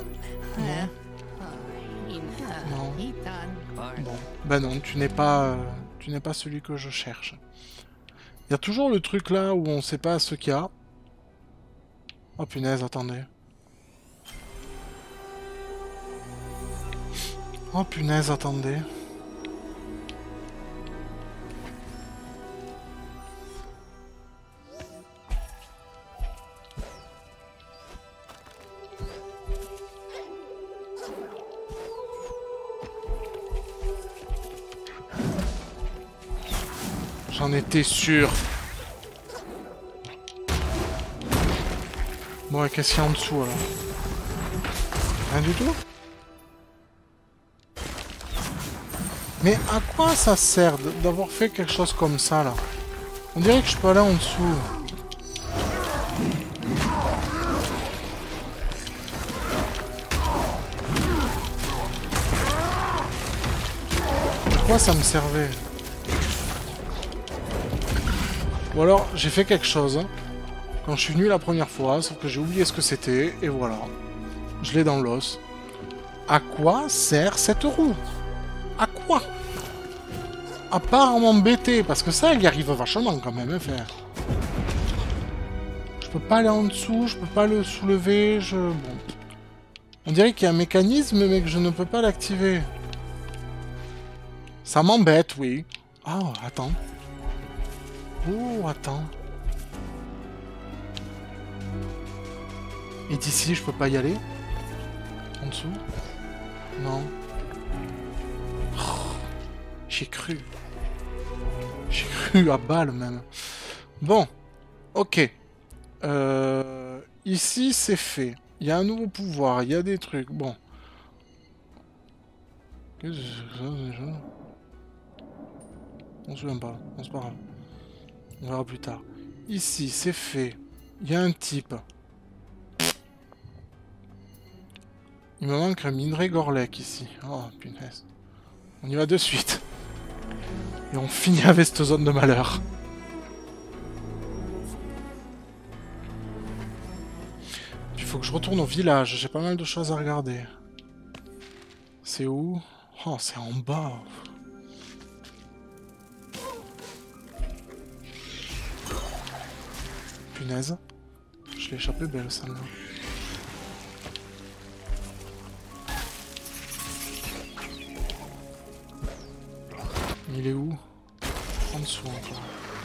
Non. Bon. Bah non, tu n'es pas celui que je cherche. Il y a toujours le truc là où on sait pas ce qu'il y a. Oh punaise, attendez. Oh punaise, attendez. J'en étais sûr. Bon, qu'est-ce qu'il y a en dessous alors? Rien du tout? Mais à quoi ça sert d'avoir fait quelque chose comme ça là? On dirait que je peux aller en dessous. À quoi ça me servait? Ou alors j'ai fait quelque chose quand je suis venu la première fois, sauf que j'ai oublié ce que c'était, et voilà. Je l'ai dans l'os. À quoi sert cette roue? À quoi? À part m'embêter, parce que ça, il y arrive vachement quand même à faire. Je peux pas aller en dessous, je peux pas le soulever, Bon. On dirait qu'il y a un mécanisme, mais que je ne peux pas l'activer. Ça m'embête, oui. Ah, attends. Oh, attends. Et d'ici, je peux pas y aller? En dessous? Non. Oh, j'ai cru. J'ai cru à balle, même. Bon. Ok. Ici, c'est fait. Il y a un nouveau pouvoir, il y a des trucs. Bon. Qu'est-ce que c'est que ça, déjà? On se souvient pas. Bon, c'est pas grave. On verra plus tard. Ici, c'est fait. Il y a un type. Il me manque un minerai Gorlek ici. Oh, punaise. On y va de suite. Et on finit avec cette zone de malheur. Il faut que je retourne au village. J'ai pas mal de choses à regarder. C'est où? Oh, c'est en bas. Punaise. Je l'ai échappé belle, celle-là. Il est où? En dessous encore.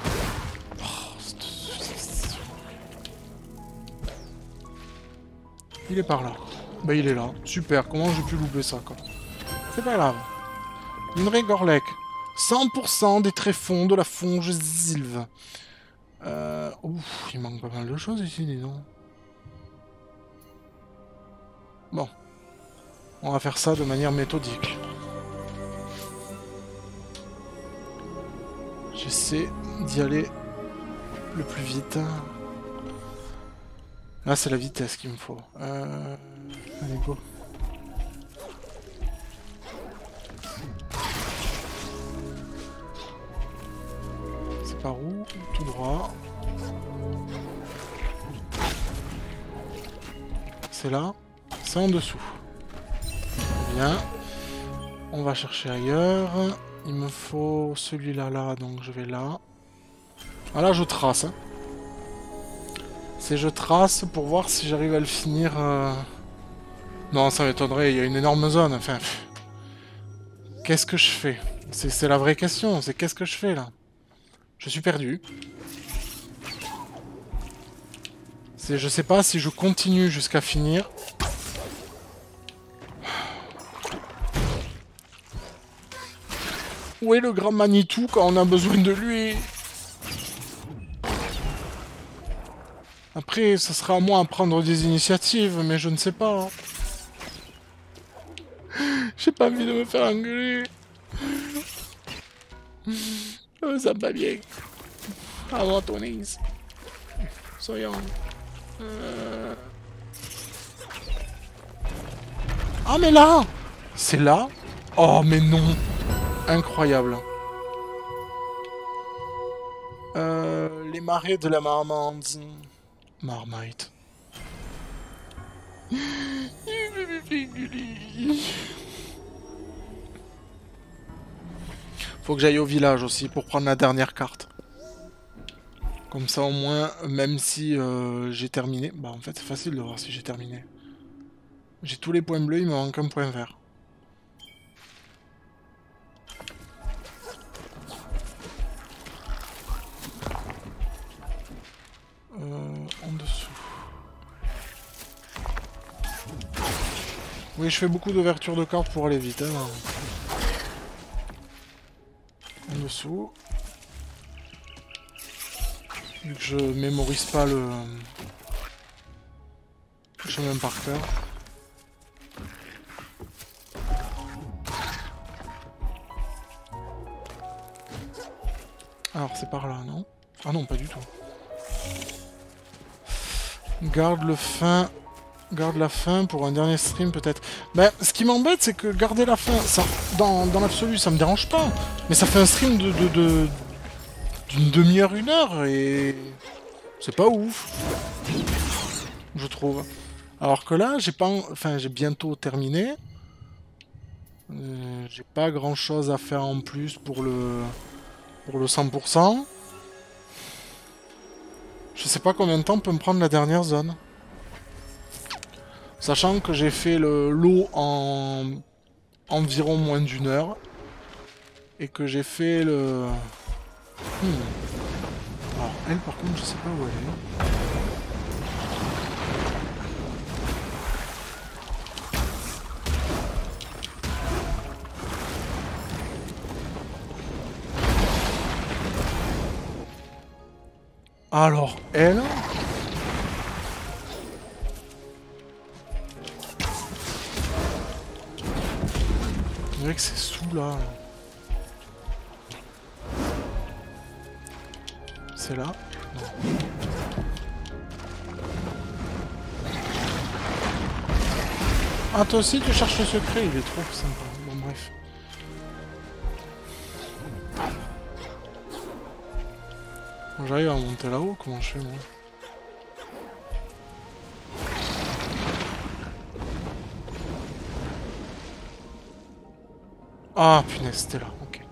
Il est par là. Bah il est là. Super, comment j'ai pu louper ça quoi? C'est pas grave. Minerai Gorlek. 100% des tréfonds de la fonge Zilve. Ouf, il manque pas mal de choses ici, dis donc. Bon. On va faire ça de manière méthodique. J'essaie d'y aller le plus vite. Là, c'est la vitesse qu'il me faut. Allez, go. C'est par où? Tout droit. C'est là. C'est en dessous. Bien. On va chercher ailleurs. Il me faut celui-là, là, donc je vais là. Ah là, je trace. Hein. C'est je trace pour voir si j'arrive à le finir. Non, ça m'étonnerait, il y a une énorme zone. Enfin, qu'est-ce que je fais? C'est la vraie question, c'est qu'est-ce que je fais là? Je suis perdu. Je sais pas si je continue jusqu'à finir. Où est le grand Manitou quand on a besoin de lui? Après, ça sera à moi à prendre des initiatives, mais je ne sais pas. J'ai pas envie de me faire engueuler. Ça va bien. Alors, Tony. Soyons. Ah, mais là! C'est là? Oh, mais non! Incroyable. Les marais de la Marmande. Marmite. Faut que j'aille au village aussi pour prendre la dernière carte. Comme ça au moins, même si j'ai terminé... Bah en fait c'est facile de voir si j'ai terminé. J'ai tous les points bleus, il me manque un point vert. En dessous. Oui, je fais beaucoup d'ouverture de cartes pour aller vite. Hein. En dessous. Vu que je mémorise pas le chemin par cœur. Alors c'est par là, non? Ah non, pas du tout. Garde le fin. Garde la fin pour un dernier stream peut-être. Ben, ce qui m'embête, c'est que garder la fin, ça, dans l'absolu, ça me dérange pas. Mais ça fait un stream d'une demi-heure, 1 heure, et c'est pas ouf, je trouve. Alors que là, j'ai pas, enfin, j'ai bientôt terminé. J'ai pas grand-chose à faire en plus pour le 100%. Je sais pas combien de temps peut me prendre la dernière zone. Sachant que j'ai fait le lot en environ moins d'1 heure. Et que j'ai fait le... Alors, elle, par contre, je sais pas où elle est. Alors, elle... Je dirais que c'est sous là. C'est là? Non. Ah, toi aussi tu cherches le secret, il est trop sympa. Bon, bref. J'arrive à monter là-haut, comment je fais moi? Ah punaise, c'était là, ok.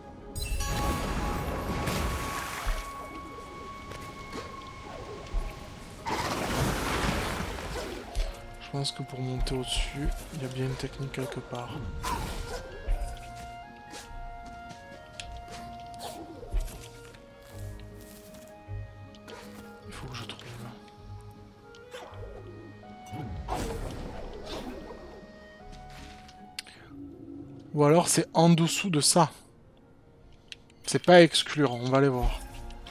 Je pense que pour monter au-dessus, il y a bien une technique quelque part. Il faut que je trouve. Ou alors c'est en dessous de ça. C'est pas exclure, on va aller voir.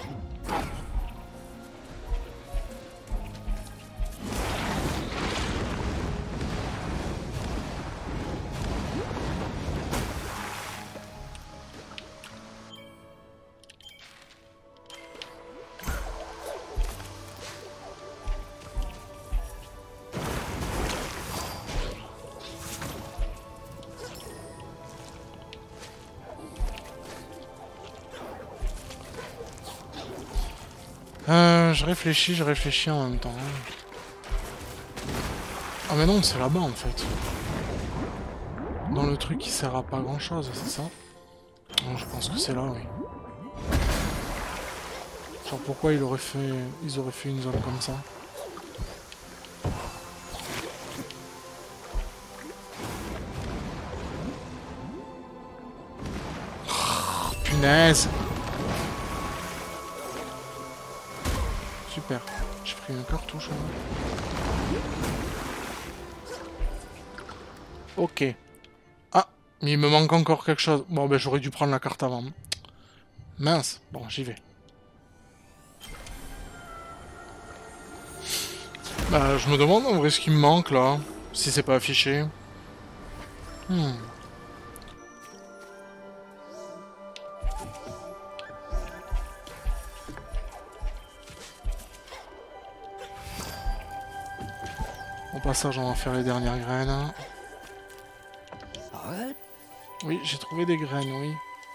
Je réfléchis en même temps. Ah mais non, c'est là-bas en fait. Dans le truc qui sert à pas grand chose, c'est ça? Non, je pense que c'est là, oui. Genre pourquoi ils auraient fait une zone comme ça? Oh, punaise! Super. J'ai pris une cartouche. Ok. Ah, mais il me manque encore quelque chose. Bon, ben j'aurais dû prendre la carte avant. Mince. Bon, j'y vais. Bah, je me demande en vrai ce qui me manque là. Si c'est pas affiché. Au passage, on va faire les dernières graines. Oui, j'ai trouvé des graines, oui.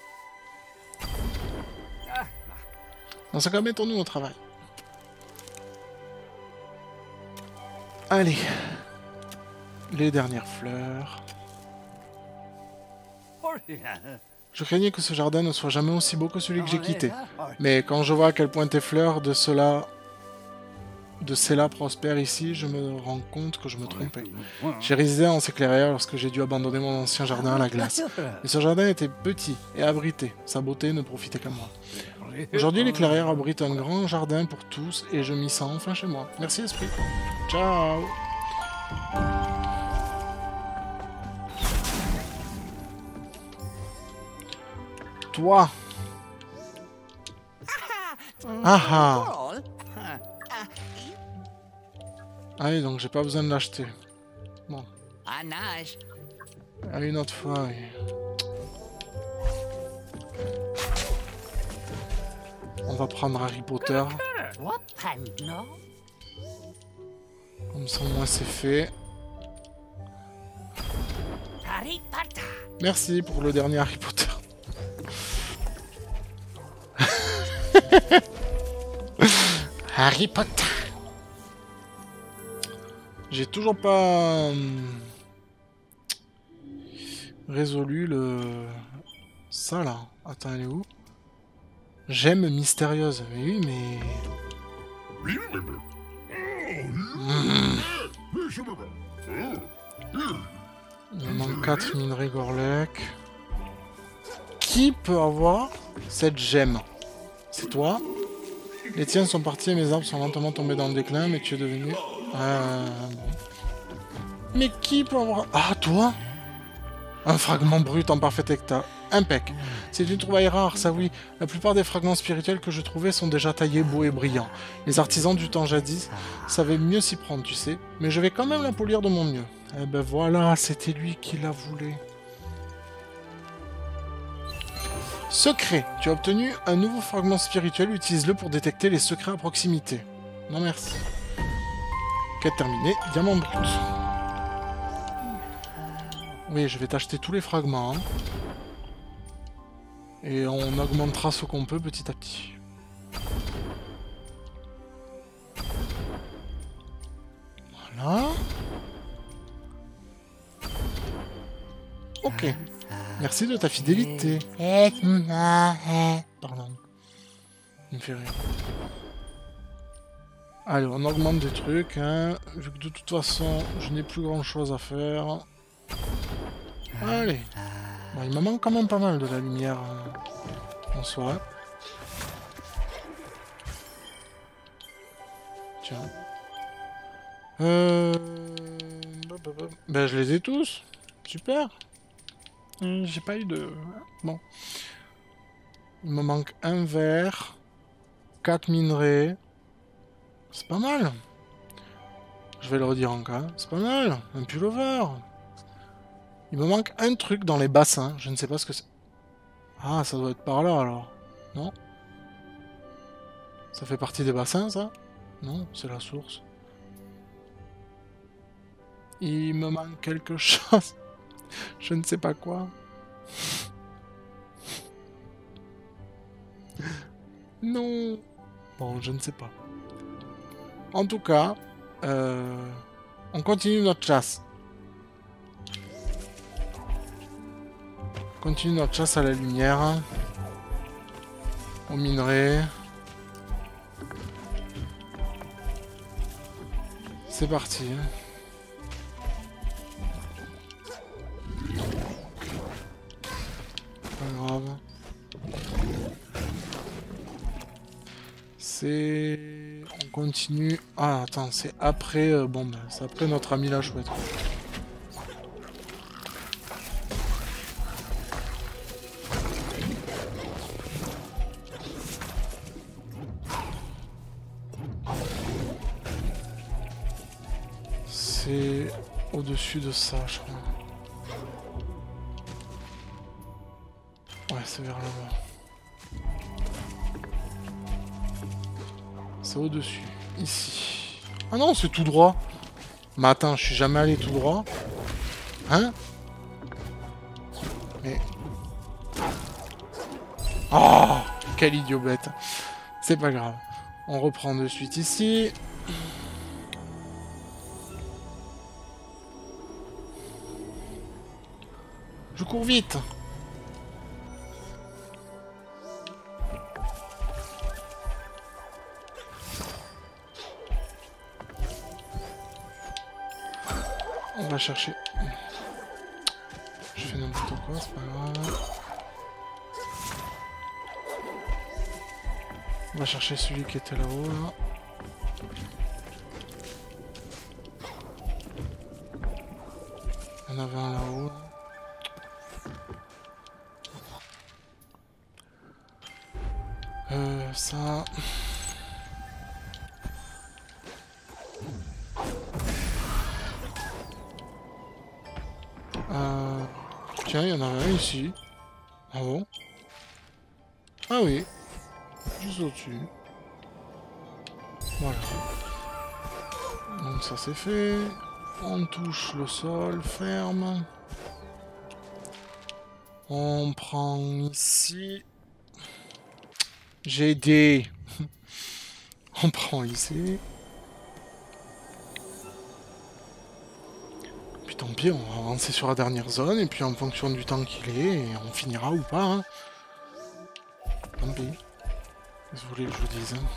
Dans ce cas, mettons-nous au travail. Allez. Les dernières fleurs. Je craignais que ce jardin ne soit jamais aussi beau que celui que j'ai quitté. Mais quand je vois à quel point tes fleurs de celles-là prospèrent ici, je me rends compte que je me trompais. J'ai résidé en ces clairières lorsque j'ai dû abandonner mon ancien jardin à la glace. Mais ce jardin était petit et abrité. Sa beauté ne profitait qu'à moi. Aujourd'hui, les clairières abritent un grand jardin pour tous et je m'y sens enfin chez moi. Merci, esprit. Ciao. Toi. Ah ah. Ah oui, donc j'ai pas besoin de l'acheter. Bon. À une autre fois, oui. On va prendre Harry Potter. Comme ça, moi, c'est fait. Merci pour le dernier Harry Potter. Harry Potter. J'ai toujours pas résolu le... Ça là. Attends, elle est où? Gemme mystérieuse. Mais oui, mais... Il me manque 4 minerais Gorlek. Qui peut avoir cette gemme? C'est toi? Les tiens sont partis et mes arbres sont lentement tombés dans le déclin, mais tu es devenu... bon. Mais qui peut avoir... Ah, toi? Un fragment brut en parfait état. Impec. C'est une trouvaille rare, ça oui. La plupart des fragments spirituels que je trouvais sont déjà taillés, beaux et brillants. Les artisans du temps jadis savaient mieux s'y prendre, tu sais. Mais je vais quand même la polir de mon mieux. Eh ben voilà, c'était lui qui la voulait. Secret. Tu as obtenu un nouveau fragment spirituel. Utilise-le pour détecter les secrets à proximité. Non merci. Quête terminée. Diamant brut. Oui, je vais t'acheter tous les fragments. Hein. Et on augmentera ce qu'on peut petit à petit. Voilà. Ok. Merci de ta fidélité. Pardon. Il me fait rire. Allez, on augmente des trucs. Hein. Vu que de toute façon, je n'ai plus grand chose à faire. Allez. Bon, il me manque quand même pas mal de la lumière en soi. Tiens. Ben, je les ai tous. Super. J'ai pas eu de... Bon. Il me manque un verre. 4 minerais. C'est pas mal. Je vais le redire encore. C'est pas mal. Un pullover. Il me manque un truc dans les bassins. Je ne sais pas ce que c'est. Ah, ça doit être par là, alors. Non? Ça fait partie des bassins, ça? Non, c'est la source. Il me manque quelque chose. Je ne sais pas quoi. Non. Bon, je ne sais pas. En tout cas, on continue notre chasse. Continue notre chasse à la lumière. Au minerai. C'est parti. Pas grave. C'est... On continue... Ah, attends, c'est après... bon, ben, c'est après notre ami la chouette. C'est au-dessus de ça, je crois. Ouais, c'est vers là-bas. C'est au-dessus. Ici. Ah non, c'est tout droit. Mais attends, je suis jamais allé tout droit. Hein? Mais... Oh! Quel idiot bête. C'est pas grave. On reprend de suite ici. Je cours vite. On va chercher. Je fais n'importe quoi, c'est pas grave. On va chercher celui qui était là-haut, là. Il y en avait un là-haut. Ça... Tiens, il y en a un ici. Ah bon? Ah oui. Juste au-dessus. Voilà. Donc ça c'est fait. On touche le sol, ferme. On prend ici. J'ai aidé. On prend ici. Puis tant pis, on va avancer sur la dernière zone, et puis en fonction du temps qu'il est, on finira ou pas. Hein. Tant pis. Qu'est-ce que vous voulez que je vous dise hein.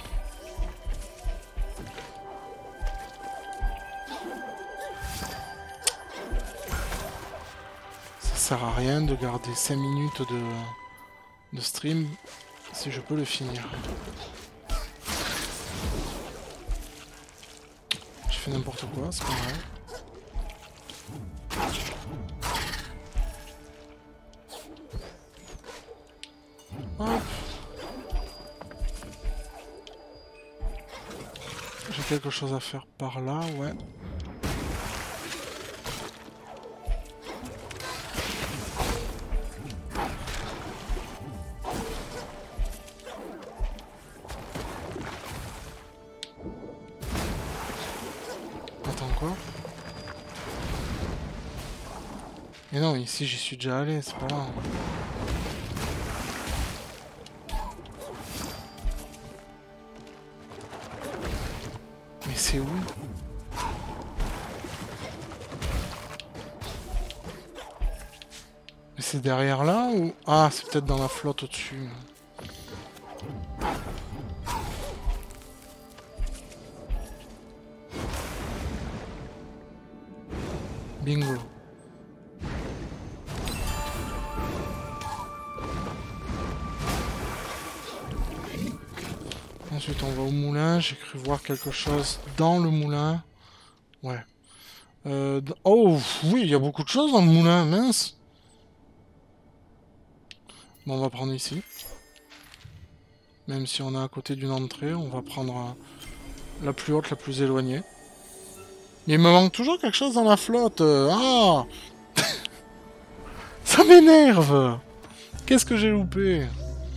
Ça sert à rien de garder 5 minutes de stream si je peux le finir. fait n'importe quoi, c'est pas grave. Hop. J'ai quelque chose à faire par là, ouais. Attends quoi? Mais non, ici j'y suis déjà allé, c'est pas là. Mais c'est où? Mais c'est derrière là ou... Ah, c'est peut-être dans la flotte au-dessus. Bingo. Ensuite on va au moulin, j'ai cru voir quelque chose dans le moulin. Ouais. Oh oui, il y a beaucoup de choses dans le moulin, mince. Bon, on va prendre ici. Même si on est à côté d'une entrée, on va prendre la plus haute, la plus éloignée. Mais il me manque toujours quelque chose dans la flotte. Ah ça m'énerve. Qu'est-ce que j'ai loupé?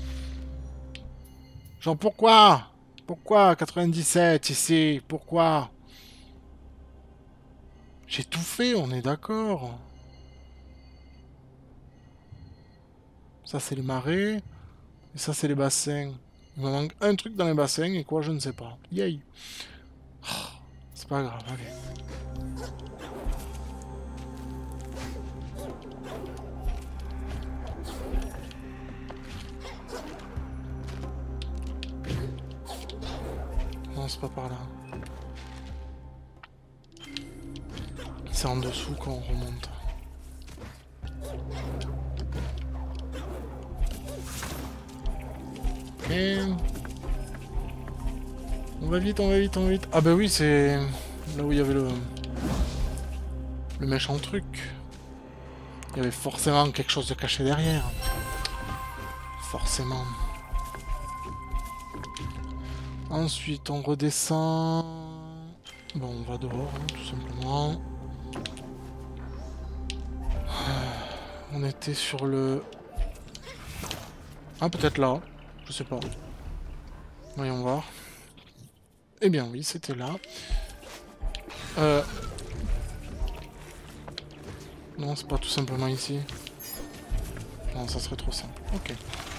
Genre pourquoi? Pourquoi 97 ici? Pourquoi? J'ai tout fait, on est d'accord. Ça c'est les marais. Et ça c'est les bassins. Il me manque un truc dans les bassins et quoi je ne sais pas. Yay. C'est pas grave, allez. Non, c'est pas par là. C'est en dessous qu'on remonte. Mais... On va vite, on va vite, on va vite. Ah bah oui, c'est là où il y avait le méchant truc. Il y avait forcément quelque chose de caché derrière. Forcément. Ensuite, on redescend. Bon, on va dehors, hein, tout simplement. On était sur le... Ah, peut-être là. Je sais pas. Voyons voir. Eh bien oui, c'était là. Non, c'est pas tout simplement ici. Non, ça serait trop simple. Ok.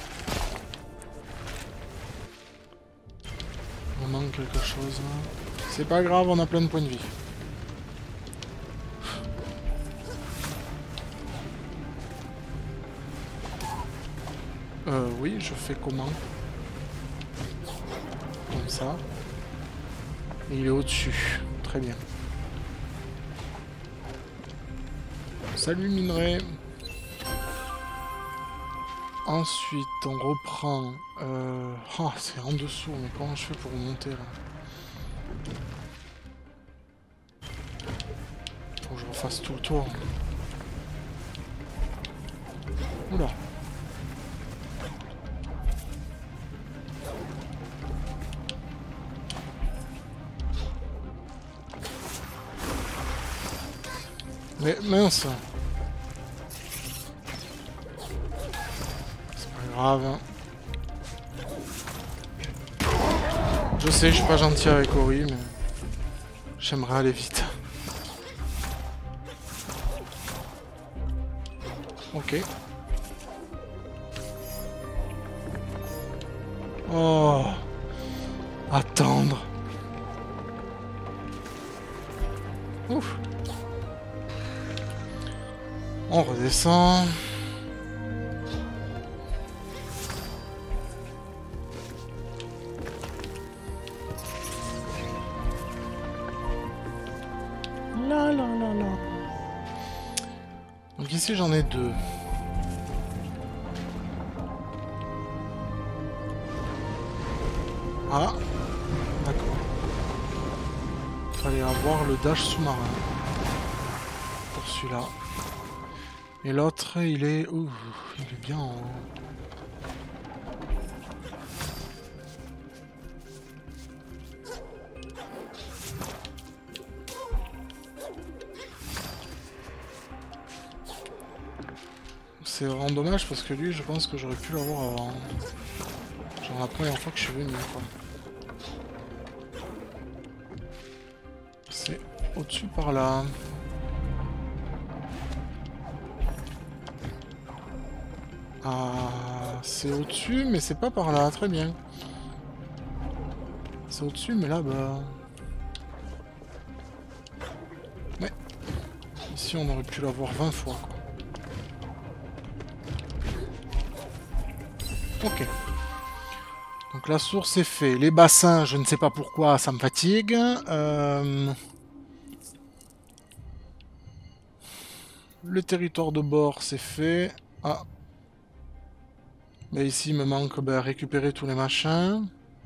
Il me manque quelque chose. C'est pas grave, on a plein de points de vie. Oui, je fais comment? Comme ça. Et il est au-dessus. Très bien. Salut minerai. Ensuite, on reprend... Ah, c'est en dessous, mais comment je fais pour monter, là? Faut que je refasse tout le tour. Oula. Mais mince. C'est pas grave. Hein. Je sais, je suis pas gentil avec Ori, mais j'aimerais aller vite. Ok. Oh. Attendre. Ouf. On redescend. La la la la. Donc ici j'en ai deux. Ah. D'accord. Fallait avoir le dash sous-marin. Pour celui-là. Et l'autre, il est... Ouh, il est bien en haut. C'est vraiment dommage parce que lui, je pense que j'aurais pu l'avoir avant. Genre la première fois que je suis venu, quoi. C'est au-dessus par là. Ah, c'est au-dessus, mais c'est pas par là. Très bien. C'est au-dessus, mais là-bas. Ouais. Ici, on aurait pu l'avoir 20 fois, quoi. Ok. Donc la source est fait. Les bassins, je ne sais pas pourquoi, ça me fatigue. Le territoire de bord, c'est fait. Ah. Mais ici, il me manque récupérer tous les machins.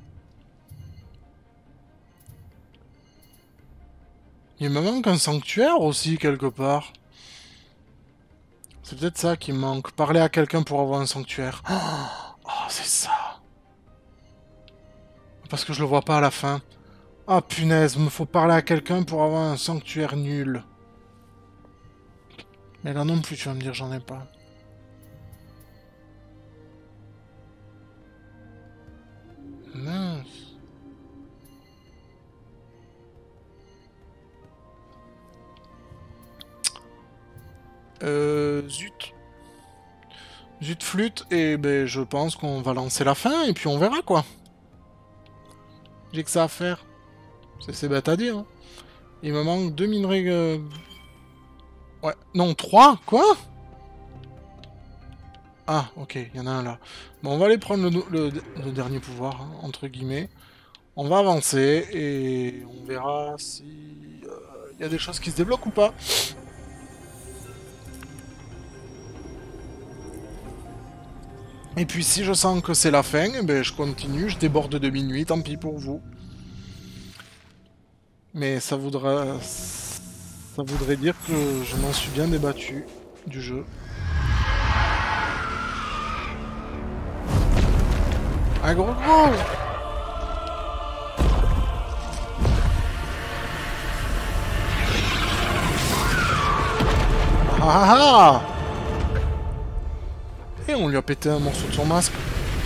Il me manque un sanctuaire aussi, quelque part. C'est peut-être ça qui me manque. Parler à quelqu'un pour avoir un sanctuaire. Oh, c'est ça. Parce que je le vois pas à la fin. Ah, punaise, me faut parler à quelqu'un pour avoir un sanctuaire nul. Mais là non plus, tu vas me dire, j'en ai pas. Mince. Zut. Zut flûte, et ben je pense qu'on va lancer la fin, et puis on verra quoi. J'ai que ça à faire. C'est bête à dire. Hein. Il me manque 2 minerais... Ouais, non, 3. Quoi? Ah, ok, il y en a un là. Bon, on va aller prendre le dernier pouvoir, hein, entre guillemets. On va avancer, et on verra si... il y a des choses qui se débloquent ou pas. Et puis si je sens que c'est la fin, eh ben, je continue, je déborde de minuit, tant pis pour vous. Mais ça voudrait dire que je m'en suis bien débattu du jeu. Ah gros gros! Ah ah ah! Et on lui a pété un morceau de son masque.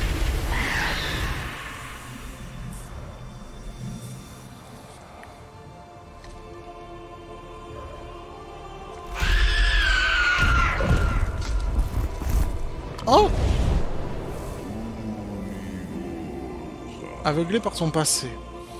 Oh! Aveuglé par son passé.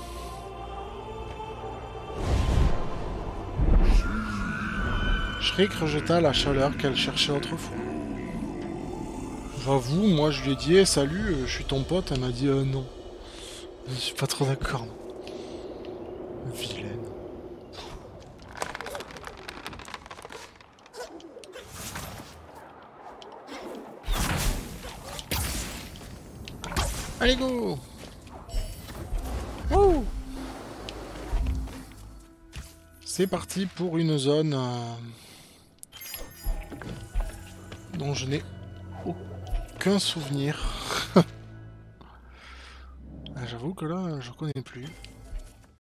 Shriek rejeta la chaleur qu'elle cherchait autrefois. J'avoue, moi je lui ai dit hey, salut, je suis ton pote, elle m'a dit non. Je suis pas trop d'accord. Vilaine. Allez go! Wouh! C'est parti pour une zone dont je n'ai aucun souvenir. Ah, j'avoue que là, je connais plus.